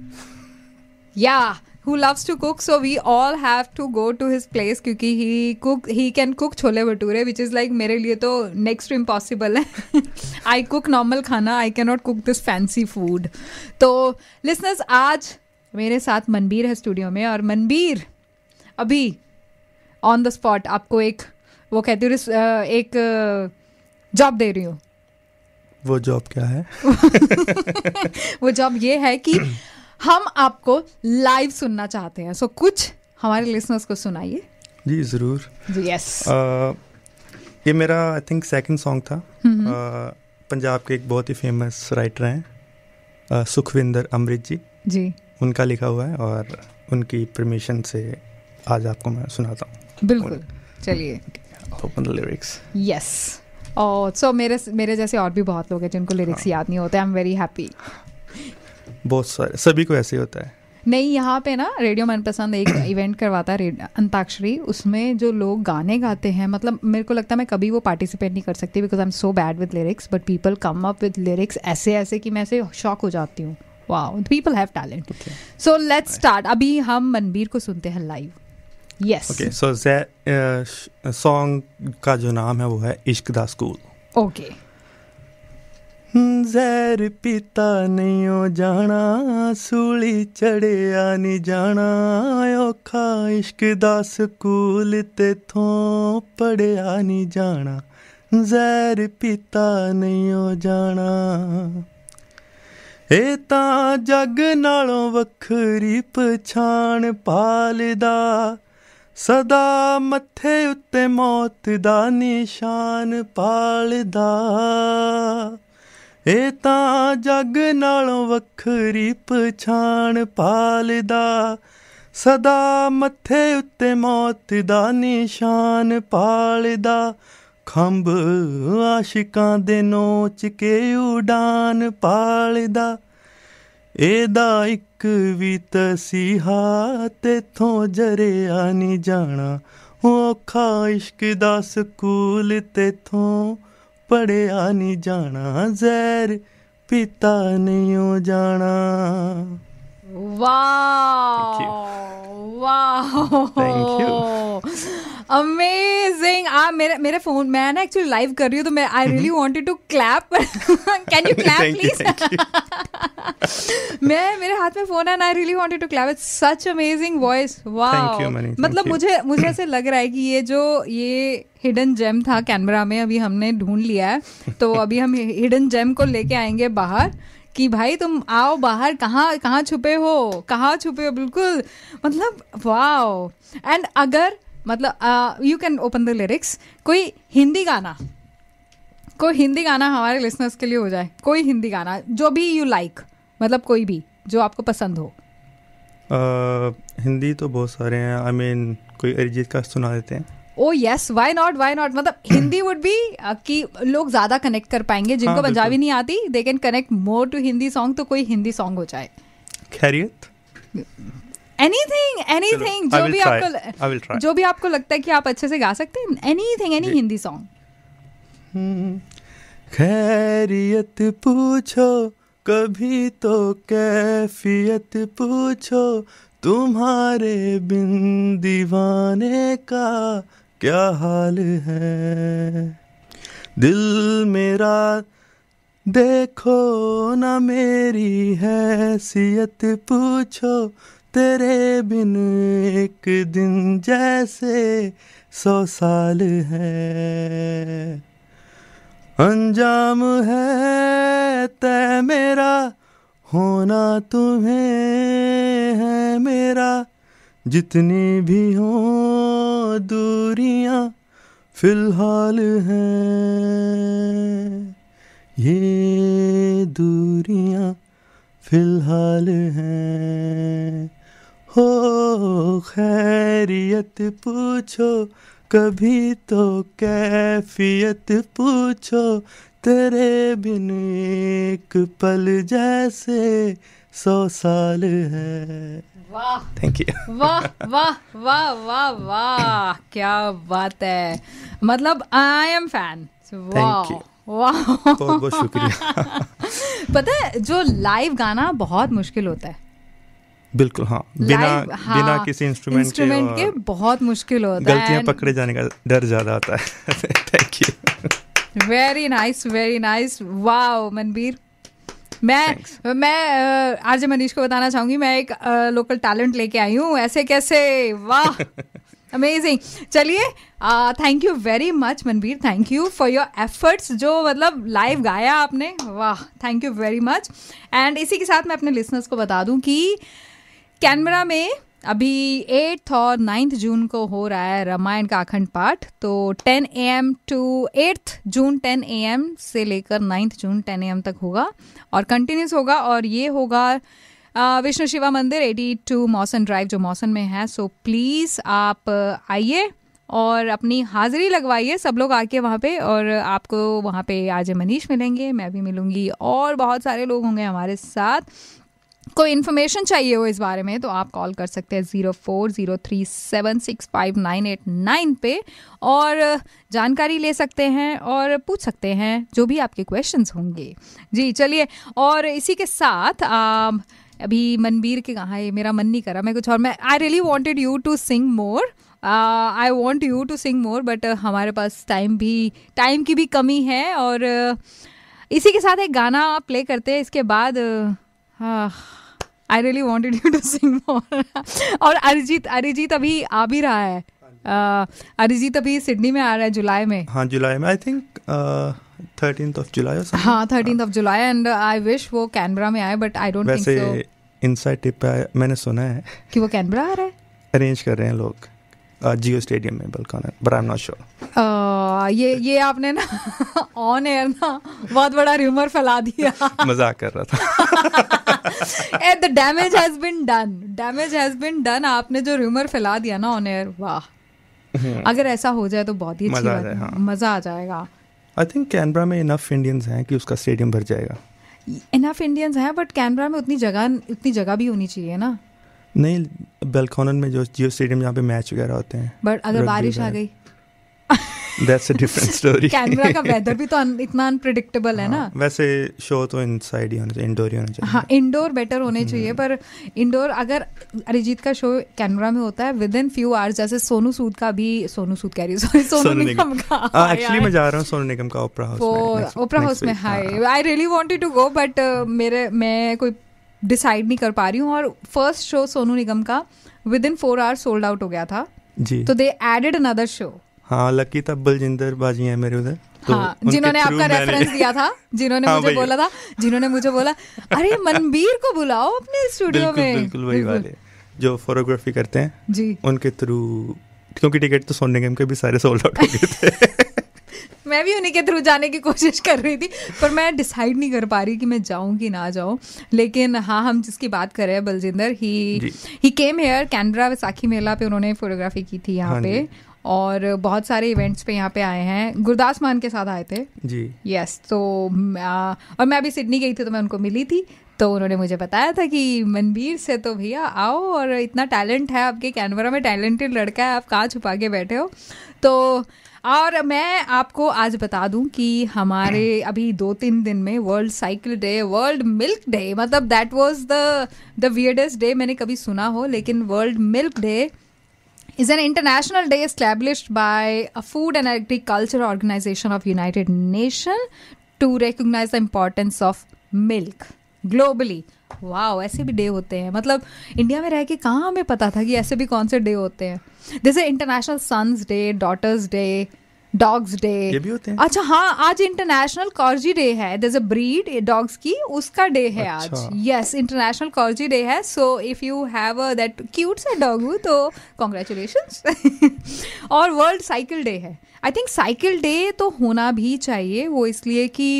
Who loves to cook, so we all have to go to his place क्योंकि he can cook chole bhature which is like मेरे लिए तो next to impossible है. I cook normal खाना, I cannot cook this fancy food. तो listeners आज मेरे साथ मनबीर है स्टूडियो में और मनबीर अभी on the spot आपको एक वो कहती हूँ एक जॉब दे रही हूँ. वो जॉब क्या है? वो जॉब ये है कि हम आपको लाइव सुनना चाहते हैं. सो कुछ हमारे लिसनर्स को सुनाइए. जी ज़रूर. यस. ये मेरा आई थिंक सेकंड सॉन्ग था. पंजाब के एक बहुत ही फेमस राइटर हैं सुखविंदर अमृत जी. उनका लिखा हुआ है और उनकी परमिशन से आज आपको मैं सुनाता हूँ. बिल्कुल चलिए. Open the lyrics. Yes. So मेरे जैसे और भी बहुत लोग हैं जिनको लिरिक्स याद नहीं होते. I am very happy. बहुत सारे सभी को ऐसे ही होता है. नहीं यहाँ पे ना रेडियो मनपसंद एक इवेंट करवाता है अंताक्षरी. उसमें जो लोग गाने गाते हैं मतलब मेरे को लगता है मैं कभी वो पार्टिसिपेट नहीं कर सकती because I am so bad with lyrics but people come up with lyrics ऐसे कि मैं ऐसे शॉक हो जाती हूँ. Wow people have talent. So let's start. अभी हम मनबीर को सुनते हैं live. Yes. Okay so song का जो नाम है वो है इश्क दा स्कूल. ओके. ਜ਼ਹਿਰ ਪੀਤਾ ਨਹੀਂ ਓ ਜਾਣਾ ਸੂਲੀ ਚੜਿਆ ਨਹੀਂ ਜਾਣਾ ਔਖਾ ਇਸ਼ਕ ਦਾ ਸਕੂਲ ਤੇਥੋਂ ਪੜਿਆ ਨਹੀਂ ਜਾਣਾ ਜ਼ਹਿਰ ਪੀਤਾ ਨਹੀਂ ਹੋ ਜਾਣਾ ਇਹ ਤਾਂ ਜੱਗ ਨਾਲੋਂ ਵੱਖਰੀ ਪਛਾਣ ਪਾਲਦਾ ਸਦਾ ਮੱਥੇ ਉੱਤੇ ਮੌਤ ਦਾ ਨਿਸ਼ਾਨ ਪਾਲਦਾ ਇਹ ਤਾਂ ਜੱਗ ਨਾਲੋਂ ਵੱਖਰੀ ਪਛਾਣ ਪਾਲਦਾ ਸਦਾ ਮੱਥੇ ਉੱਤੇ ਮੌਤ ਦਾ ਨਿਸ਼ਾਨ ਪਾਲਦਾ ਖੰਭ ਆਸ਼ਿਕਾਂ ਦੇ ਨੋਚ ਕੇ ਉਡਾਨ ਪਾਲਦਾ ਇਹਦਾ ਇੱਕ ਵੀ ਤਸੀਹਾ ਤੇਥੋਂ ਜਰਿਆ ਨਹੀਂ ਜਾਣਾ ਔਖਾ ਇਸ਼ਕ ਦਾ ਸਕੂਲ ਤੇਥੋਂ ਪੜਿਆ ਨਹੀਂ ਜਾਣਾ ਜ਼ਹਿਰ ਪੀਤਾ ਨਹੀਂ ਹੋ ਜਾਣਾ Wow! Wow! Thank you. Amazing! मेरे फोन मैं ना एक्चुअली लाइव कर रही हूँ तो मैं I really wanted to clap. Can you clap please? मेरे हाथ में फोन है and I really wanted to clap. It's such amazing voice. Wow! Thank you, Mani. मतलब मुझे ऐसे लग रहा है कि ये हिडन जेम था कैनबरा में, अभी हमने ढूंढ लिया है तो अभी हम हिडन जेम को लेके आएंगे बाहर कि भाई तुम आओ बाहर, कहाँ छुपे हो बिल्कुल, मतलब वाओ. एंड अगर मतलब you can open the lyrics. कोई हिंदी गाना हमारे लिसनर्स के लिए हो जाए, कोई हिंदी गाना जो भी यू लाइक, मतलब कोई भी जो आपको पसंद हो. हिंदी तो बहुत सारे हैं. आई मीन कोई अरिजीत का सुना देते हैं. Oh yes, why not? मतलब हिंदी would be कि लोग ज़्यादा कनेक्ट कर पाएंगे जिनको पंजाबी नहीं आती, they can connect more to Hindi song. तो कोई हिंदी सॉन्ग हो जाए. खैरियत? Anything जो भी आपको लगता है कि आप अच्छे से गा सकते हैं. Any Hindi song. खैरियत पूछो कभी तो कैफियत पूछो तुम्हारे बिन दीवाने का क्या हाल है. दिल मेरा देखो ना मेरी हैसियत पूछो तेरे बिन एक दिन जैसे 100 साल है. अंजाम है तय मेरा होना तुम्हें है मेरा जितनी भी हो दूरियां फिलहाल हैं ये दूरियां फिलहाल हैं. हो खैरियत पूछो कभी तो कैफियत पूछो तेरे बिन एक पल जैसे 100 साल है. वाह, थैंक यू. वाह क्या बात है. मतलब I am fan. Thank you. बहुत शुक्रिया. पता है जो लाइव गाना बहुत मुश्किल होता है. बिल्कुल हाँ. बिना किसी इंस्ट्रूमेंट के बहुत मुश्किल होता है. गलतियां पकड़े जाने का डर ज्यादा आता है. Thank you. Very nice. Wow Manbir. मैं आरजे मनीष को बताना चाहूंगी मैं एक लोकल टैलेंट लेके आई हूँ. ऐसे कैसे. वाह अमेजिंग. चलिए thank you very much Manbir. Thank you for your efforts. जो मतलब लाइव गाया आपने. वाह thank you very much. And इसी के साथ मैं अपने लिसनर्स को बता दूं कि कैनबरा में अभी 8 और 9 जून को हो रहा है रामायण का अखंड पाठ. तो 10 AM टू 8 जून 10 AM से लेकर 9 जून 10 AM तक होगा और कंटिन्यूस होगा. और ये होगा विष्णु शिवा मंदिर 82 मौसन ड्राइव जो मौसन में है. सो प्लीज़ आप आइए और अपनी हाज़िरी लगवाइए सब लोग आके वहाँ पे. और आपको वहाँ पे आरजे मनीष मिलेंगे, मैं भी मिलूँगी और बहुत सारे लोग होंगे हमारे साथ. कोई इन्फॉर्मेशन चाहिए हो इस बारे में तो आप कॉल कर सकते हैं 0403765989 पे और जानकारी ले सकते हैं और पूछ सकते हैं जो भी आपके क्वेश्चंस होंगे. जी चलिए. और इसी के साथ अभी मनबीर के कहाँ है, मेरा मन नहीं करा मैं कुछ और. मैं I really wanted you to sing more. I want you to sing more but हमारे पास टाइम की भी कमी है. और इसी के साथ एक गाना प्ले करते हैं. इसके बाद I really wanted you to sing more. और अरिजीत अभी आ भी रहा है. अरिजीत अभी सिडनी में आ रहा है जुलाई में. हाँ जुलाई में, I think 13th of July or something. हाँ 13th of July and I wish वो कैनबरा में आए but I don't think so. वैसे इनसाइड टिप पे मैंने सुना है कि वो कैनबरा आ रहा है. अरेंज कर रहे हैं लोग जियो स्टेडियम में बल्कॉन, but I am not sure. ये आपने ना ऑन एयर ना बहुत बड़ा र्यूमर फैला दिया. मजाक कर रहा था. The damage has been done. आपने जो र्यूमर फैला दिया ना ऑन एयर, वाह. अगर ऐसा हो जाए तो बहुत ही अच्छी बात है. मजा आ जाएगा. आई थिंक कैनबरा में इनफ इंडियंस हैं कि उसका स्टेडियम भर जाएगा. इनफ इंडियंस हैं बट कैनबरा में उतनी जगह भी होनी चाहिए ना. नहीं, बेलकॉनन में जो जियो स्टेडियम जहाँ पे मैच वगैरह होते हैं. बट अगर बारिश आ गई That's a different story. Canberra का वेदर भी तो इतना अनप्रेडिक्टेबल है ना. वैसे शो तो इनसाइड ही होना चाहिए, इंडोर ही होना चाहिए. हाँ इंडोर बेटर होने चाहिए, पर इंडोर अगर अरिजीत का शो कैनबरा में होता है विद इन फ्यू आवर्स, जैसे सोनू सूद कह रही हूँ, सोनू निगम का. एक्चुअली मैं जा रहा हूँ सोनू निगम का ओपरा हाउस में. हाय, I really wanted to go but मैं कोई डिसाइड नहीं कर पा रही हूँ. और फर्स्ट शो सोनू निगम का within 4 hours sold out हो गया था जी. तो दे एडेड अनदर शो. हाँ लकी तब बलजिंदर बाजी है मेरे उधर. तो हाँ, जिन्होंने आपका रेफरेंस दिया था, जिन्होंने मुझे बोला अरे मनबीर को बुलाओ अपने स्टूडियो में. बिल्कुल वही वाले जो फोटोग्राफी करते हैं जी, उनके थ्रू. क्योंकि टिकट तो सोनू निगम के भी सारे सोल्ड आउट हो गए थे. मैं भी उन्हीं के थ्रू जाने की कोशिश कर रही थी पर मैं डिसाइड नहीं कर पा रही कि मैं जाऊं कि ना जाऊं. लेकिन हाँ, हम जिसकी बात कर रहे हैं Baljinder, he came here. Canberra Vaisakhi मेला पे उन्होंने फोटोग्राफी की थी यहाँ पे और बहुत सारे इवेंट्स पे यहाँ पे आए हैं. गुरदास मान के साथ आए थे जी. यस. तो और मैं अभी सिडनी गई थी तो मैं उनको मिली थी तो उन्होंने मुझे बताया था कि मनबीर से तो भैया आओ और इतना टैलेंट है आपके कैनबरा में, टैलेंटेड लड़का है, आप कहाँ छुपा के बैठे हो. तो और मैं आपको आज बता दूं कि हमारे अभी 2-3 दिन में world cycle day, world milk day, मतलब that was the weirdest day मैंने कभी सुना हो. लेकिन world milk day is an international day established by a Food and Agriculture Organization of United Nations to recognize the importance of milk globally. Wow, ऐसे भी day होते हैं. मतलब इंडिया में रह के कहाँ हमें पता था कि ऐसे भी कौन से डे होते हैं. जैसे international sons day, daughters day, dogs day. ये भी होते हैं. अच्छा हाँ, आज इंटरनेशनल कॉर्जी डे है. There is a breed dogs की, उसका डे है आज. यस, इंटरनेशनल कॉर्जी डे है. So if you have that cute सा डॉग तो कॉन्ग्रेचुलेशंस. और वर्ल्ड साइकिल डे है. आई थिंक साइकिल डे तो होना भी चाहिए. वो इसलिए कि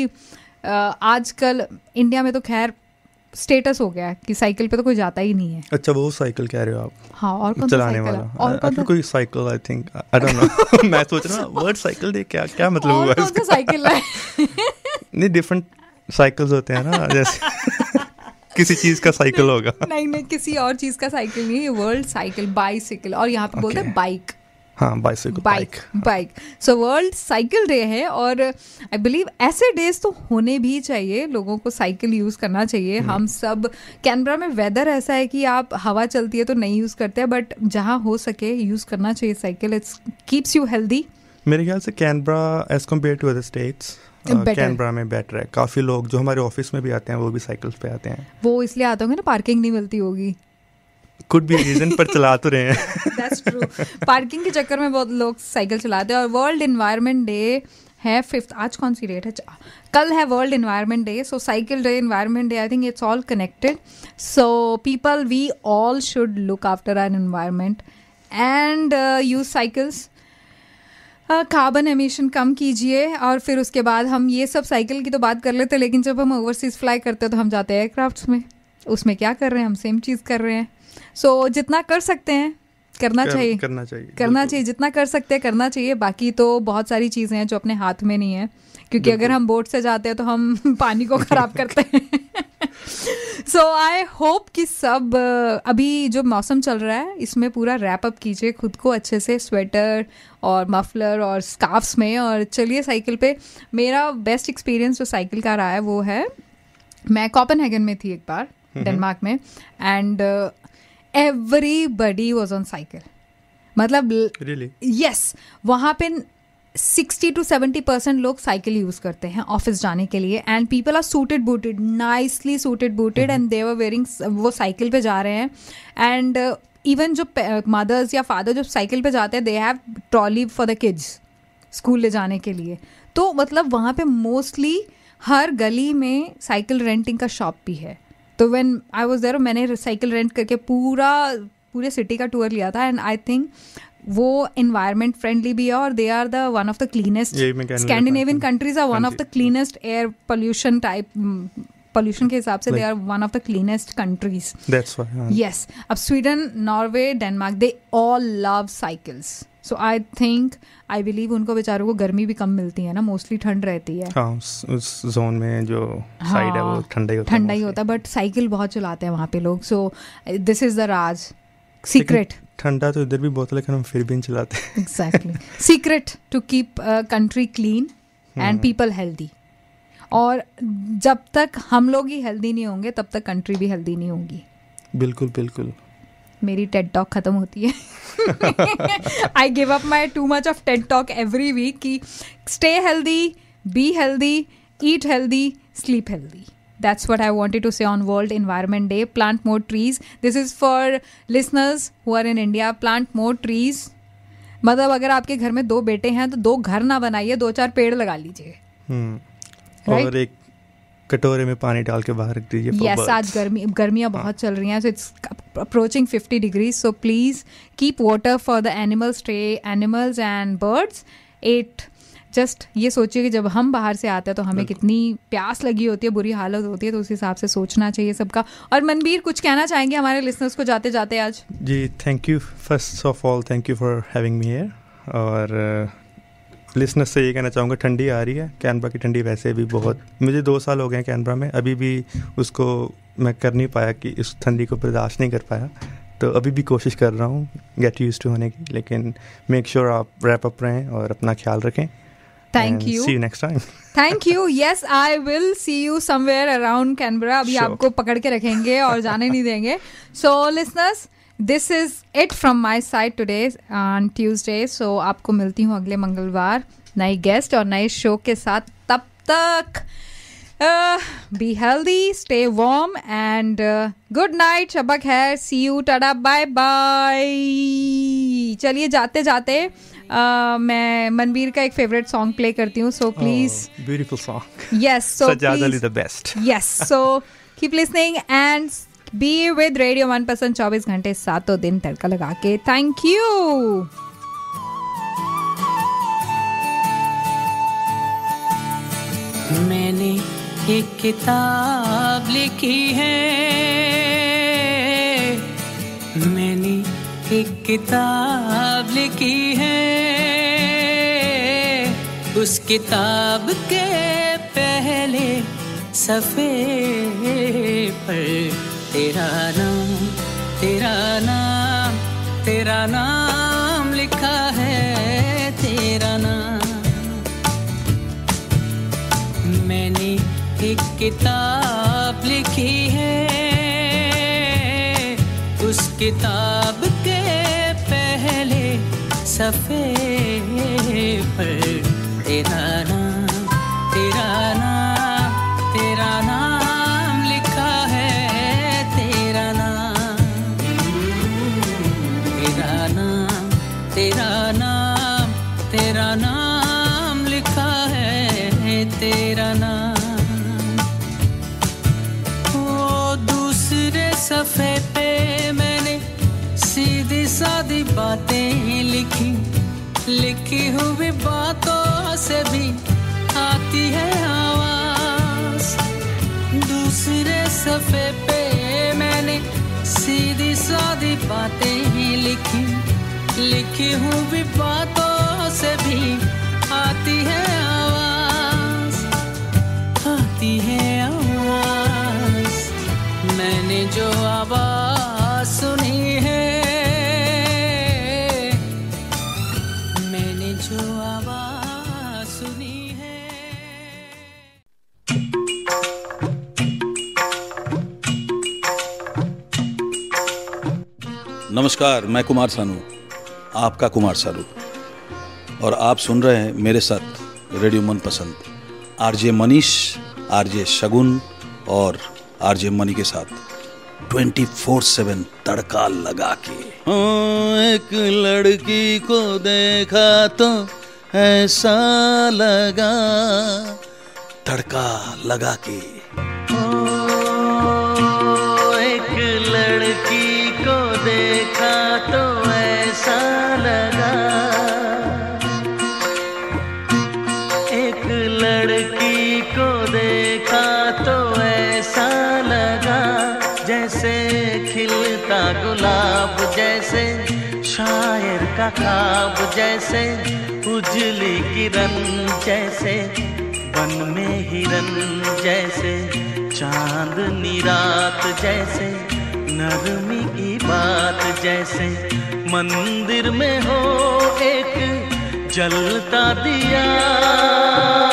आजकल इंडिया में तो खैर स्टेटस हो गया है कि साइकिल पे तो कोई जाता ही नहीं है. अच्छा, वो साइकिल कह रहे हो आप? हाँ, और कौन चलाने वाला? और कौन सा कोई cycle? I think I don't know. मैं सोच रहा हूँ वर्ड साइकिल डे क्या मतलब हुआ इसका? कौन सा साइकिल है? नहीं, डिफरेंट साइकिल्स होते हैं ना, जैसे किसी चीज का साइकिल होगा. नहीं, किसी और चीज का साइकिल नहीं. वर्ल्ड साइकिल, बाइसिकल, और यहाँ पे बोलते हैं बाइक. हाँ, bike. So world cycle day है और आई बिलीव ऐसे डेज तो होने भी चाहिए. लोगों को साइकिल यूज़ करना चाहिए. हम सब, कैनबरा में वेदर ऐसा है कि आप हवा चलती है तो नहीं यूज़ करते, बट जहाँ हो सके यूज़ करना चाहिए cycle. It's keeps you healthy. मेरे ख्याल से Canberra as compare to other states, Canberra में बेटर है. काफ़ी लोग जो हमारे ऑफिस में भी आते हैं वो भी साइकिल्स पे आते हैं. वो इसलिए आते होंगे ना, पार्किंग नहीं मिलती होगी. कुड बी रीजन, पर चला तो रहे हैं. That's true. पार्किंग के चक्कर में बहुत लोग साइकिल चलाते हैं. और वर्ल्ड एनवायरनमेंट डे है 5th. आज कौन सी डेट है? कल है world environment day. So cycle day, environment day, I think it's all connected. So people, we all should look after our environment and use cycles. Carbon emission कम कीजिए. और फिर उसके बाद हम ये सब साइकिल की तो बात कर लेते हैं, लेकिन जब हम ओवरसीज फ्लाई करते हैं तो हम जाते हैं एयरक्राफ्ट्स में. उसमें क्या कर रहे हैं हम? सेम चीज़ कर रहे हैं. सो जितना कर सकते हैं करना चाहिए. जितना कर सकते हैं करना चाहिए. बाकी तो बहुत सारी चीज़ें हैं जो अपने हाथ में नहीं है, क्योंकि अगर हम बोट से जाते हैं तो हम पानी को खराब करते हैं. सो आई होप कि सब अभी जो मौसम चल रहा है इसमें पूरा रैप अप कीजिए खुद को अच्छे से, स्वेटर और मफलर और स्कार्फ्स में, और चलिए साइकिल पे. मेरा बेस्ट एक्सपीरियंस जो साइकिल का रहा है वो है, मैं कोपेनहेगन में थी एक बार, डेनमार्क में, and everybody was on cycle. मतलब यस, वहाँ पे 60 to 70% लोग साइकिल यूज करते हैं ऑफिस जाने के लिए. And people are suited booted, nicely suited booted, and they were wearing, वो साइकिल पे जा रहे हैं. एंड इवन जो मदर्स या फादर जो साइकिल पे जाते हैं, they have trolley for the kids school ले जाने के लिए. तो मतलब वहाँ पे मोस्टली हर गली में साइकिल रेंटिंग का शॉप भी है. तो व्हेन आई वाज देयर, मैंने साइकिल रेंट करके पूरे सिटी का टूर लिया था. एंड आई थिंक वो एनवायरनमेंट फ्रेंडली भी है और they are the one of the cleanest. Scandinavian countries are one of the cleanest air pollution के हिसाब से they are one of the cleanest countries. Yes. अब Sweden, Norway, Denmark, they all love cycles. So I believe उनको बेचारों को गर्मी भी कम मिलती है ना, मोस्टली ठंड रहती है. हाँ, उस जोन में जो साइड है वो ठंडा ही होता है. बट साइकिल बहुत चलाते हैं वहाँ पे लोग. सो दिस इज द राज, सीक्रेट. ठंडा तो इधर भी बहुत, लेकिन हम फिर भी नहीं चलाते. Exactly. Secret to keep country clean and people healthy. और जब तक हम लोग ही हेल्दी नहीं होंगे तब तक कंट्री भी हेल्दी नहीं होगी. बिल्कुल बिल्कुल. मेरी टेड टॉक खत्म होती है. I give up my too much of TED talk every week कि stay healthy, be healthy, eat healthy, sleep healthy. That's what I wanted to say on World Environment Day. Plant more trees. This is for listeners who are in India. Plant more trees. मतलब अगर आपके घर में 2 बेटे हैं तो 2 घर ना बनाइए, 2-4 पेड़ लगा लीजिए. Right? और एक कटोरे में पानी डाल के बाहर रख दीजिए. Yes, आज गर्मियाँ बहुत चल रही हैं. So it's approaching 50 degrees. So please keep water for the animals, stray animals and birds. 8. Just ये सोचिए कि जब हम बाहर से आते हैं तो हमें कितनी प्यास लगी होती है, बुरी हालत होती है. तो उस हिसाब से सोचना चाहिए सबका. और मनबीर, कुछ कहना चाहेंगे हमारे लिसनर्स को जाते जाते आज? जी, thank you. First of all thank you for having me here. और लिसनर्स से ये कहना चाहूँगा, ठंडी आ रही है. कैनबरा की ठंडी वैसे भी बहुत, मुझे 2 साल हो गए हैं कैनबरा में, अभी भी उसको मैं कर नहीं पाया कि इस ठंडी को बर्दाश्त नहीं कर पाया. तो अभी भी कोशिश कर रहा हूँ गेट यूज्ड टू होने की. लेकिन मेक श्योर आप रैप अप रहें और अपना ख्याल रखें. Thank you. See you next time. Thank you. Yes, I will see you somewhere around Canberra. अभी आपको पकड़ के रखेंगे और जाने नहीं देंगे. So listeners, this is it from my side today on Tuesday. So आपको मिलती हूँ अगले मंगलवार नई गेस्ट और नए शो के साथ. तब तक be healthy, stay warm and good night. शब्बा खैर. See you. Tata. Bye bye. चलिए जाते जाते मैं मनबीर का एक फेवरेट सॉन्ग प्ले करती हूँ. So please. Beautiful song. Yes. So Sajjad Ali the best. Yes. So keep listening and be with radio Manpasand 24 घंटे 7 दिन तड़का लगा के. Thank you. मैंने एक किताब लिखी है, मैंने एक किताब लिखी है. उस किताब के पहले सफ़े पर तेरा नाम, तेरा नाम, तेरा नाम लिखा है. तेरा नाम. मैंने एक किताब लिखी है, उस किताब के पहले सफ़े पर तेरा नाम, तेरा नाम, तेरा नाम लिखा है. तेरा नाम, तेरा नाम, तेरा नाम, तेरा नाम लिखा है. तेरा नाम. वो दूसरे सफ़े पे मैंने सीधी सादी बातें लिखी, लिखी हुई बातों से भी आती है आवाज़. दूसरे सफ़े पे मैंने सीधी सादी बातें लिखी, लिखी हुई बातों से भी आती है आवाज़, आती है आवाज़. मैंने जो आवाज़ सुनी है, मैंने जो आवाज़ सुनी है. नमस्कार, मैं कुमार सानू, आपका कुमार सानू, और आप सुन रहे हैं मेरे साथ रेडियो मनपसंद आरजे मनीष, आरजे शगुन और आरजे मनी के साथ 24/7 तड़का लगा के। एक लड़की को देखा तो ऐसा लगा तड़का लगा के। एक लड़की को देखा तो ऐसा लगा, एक लड़की को देखा तो ऐसा लगा, जैसे खिलता गुलाब, जैसे शायर का ख्वाब, जैसे उजली किरण, जैसे वन में हिरन, जैसे चांदनी रात, जैसे नरमी की बात, जैसे मंदिर में हो एक जलता दिया।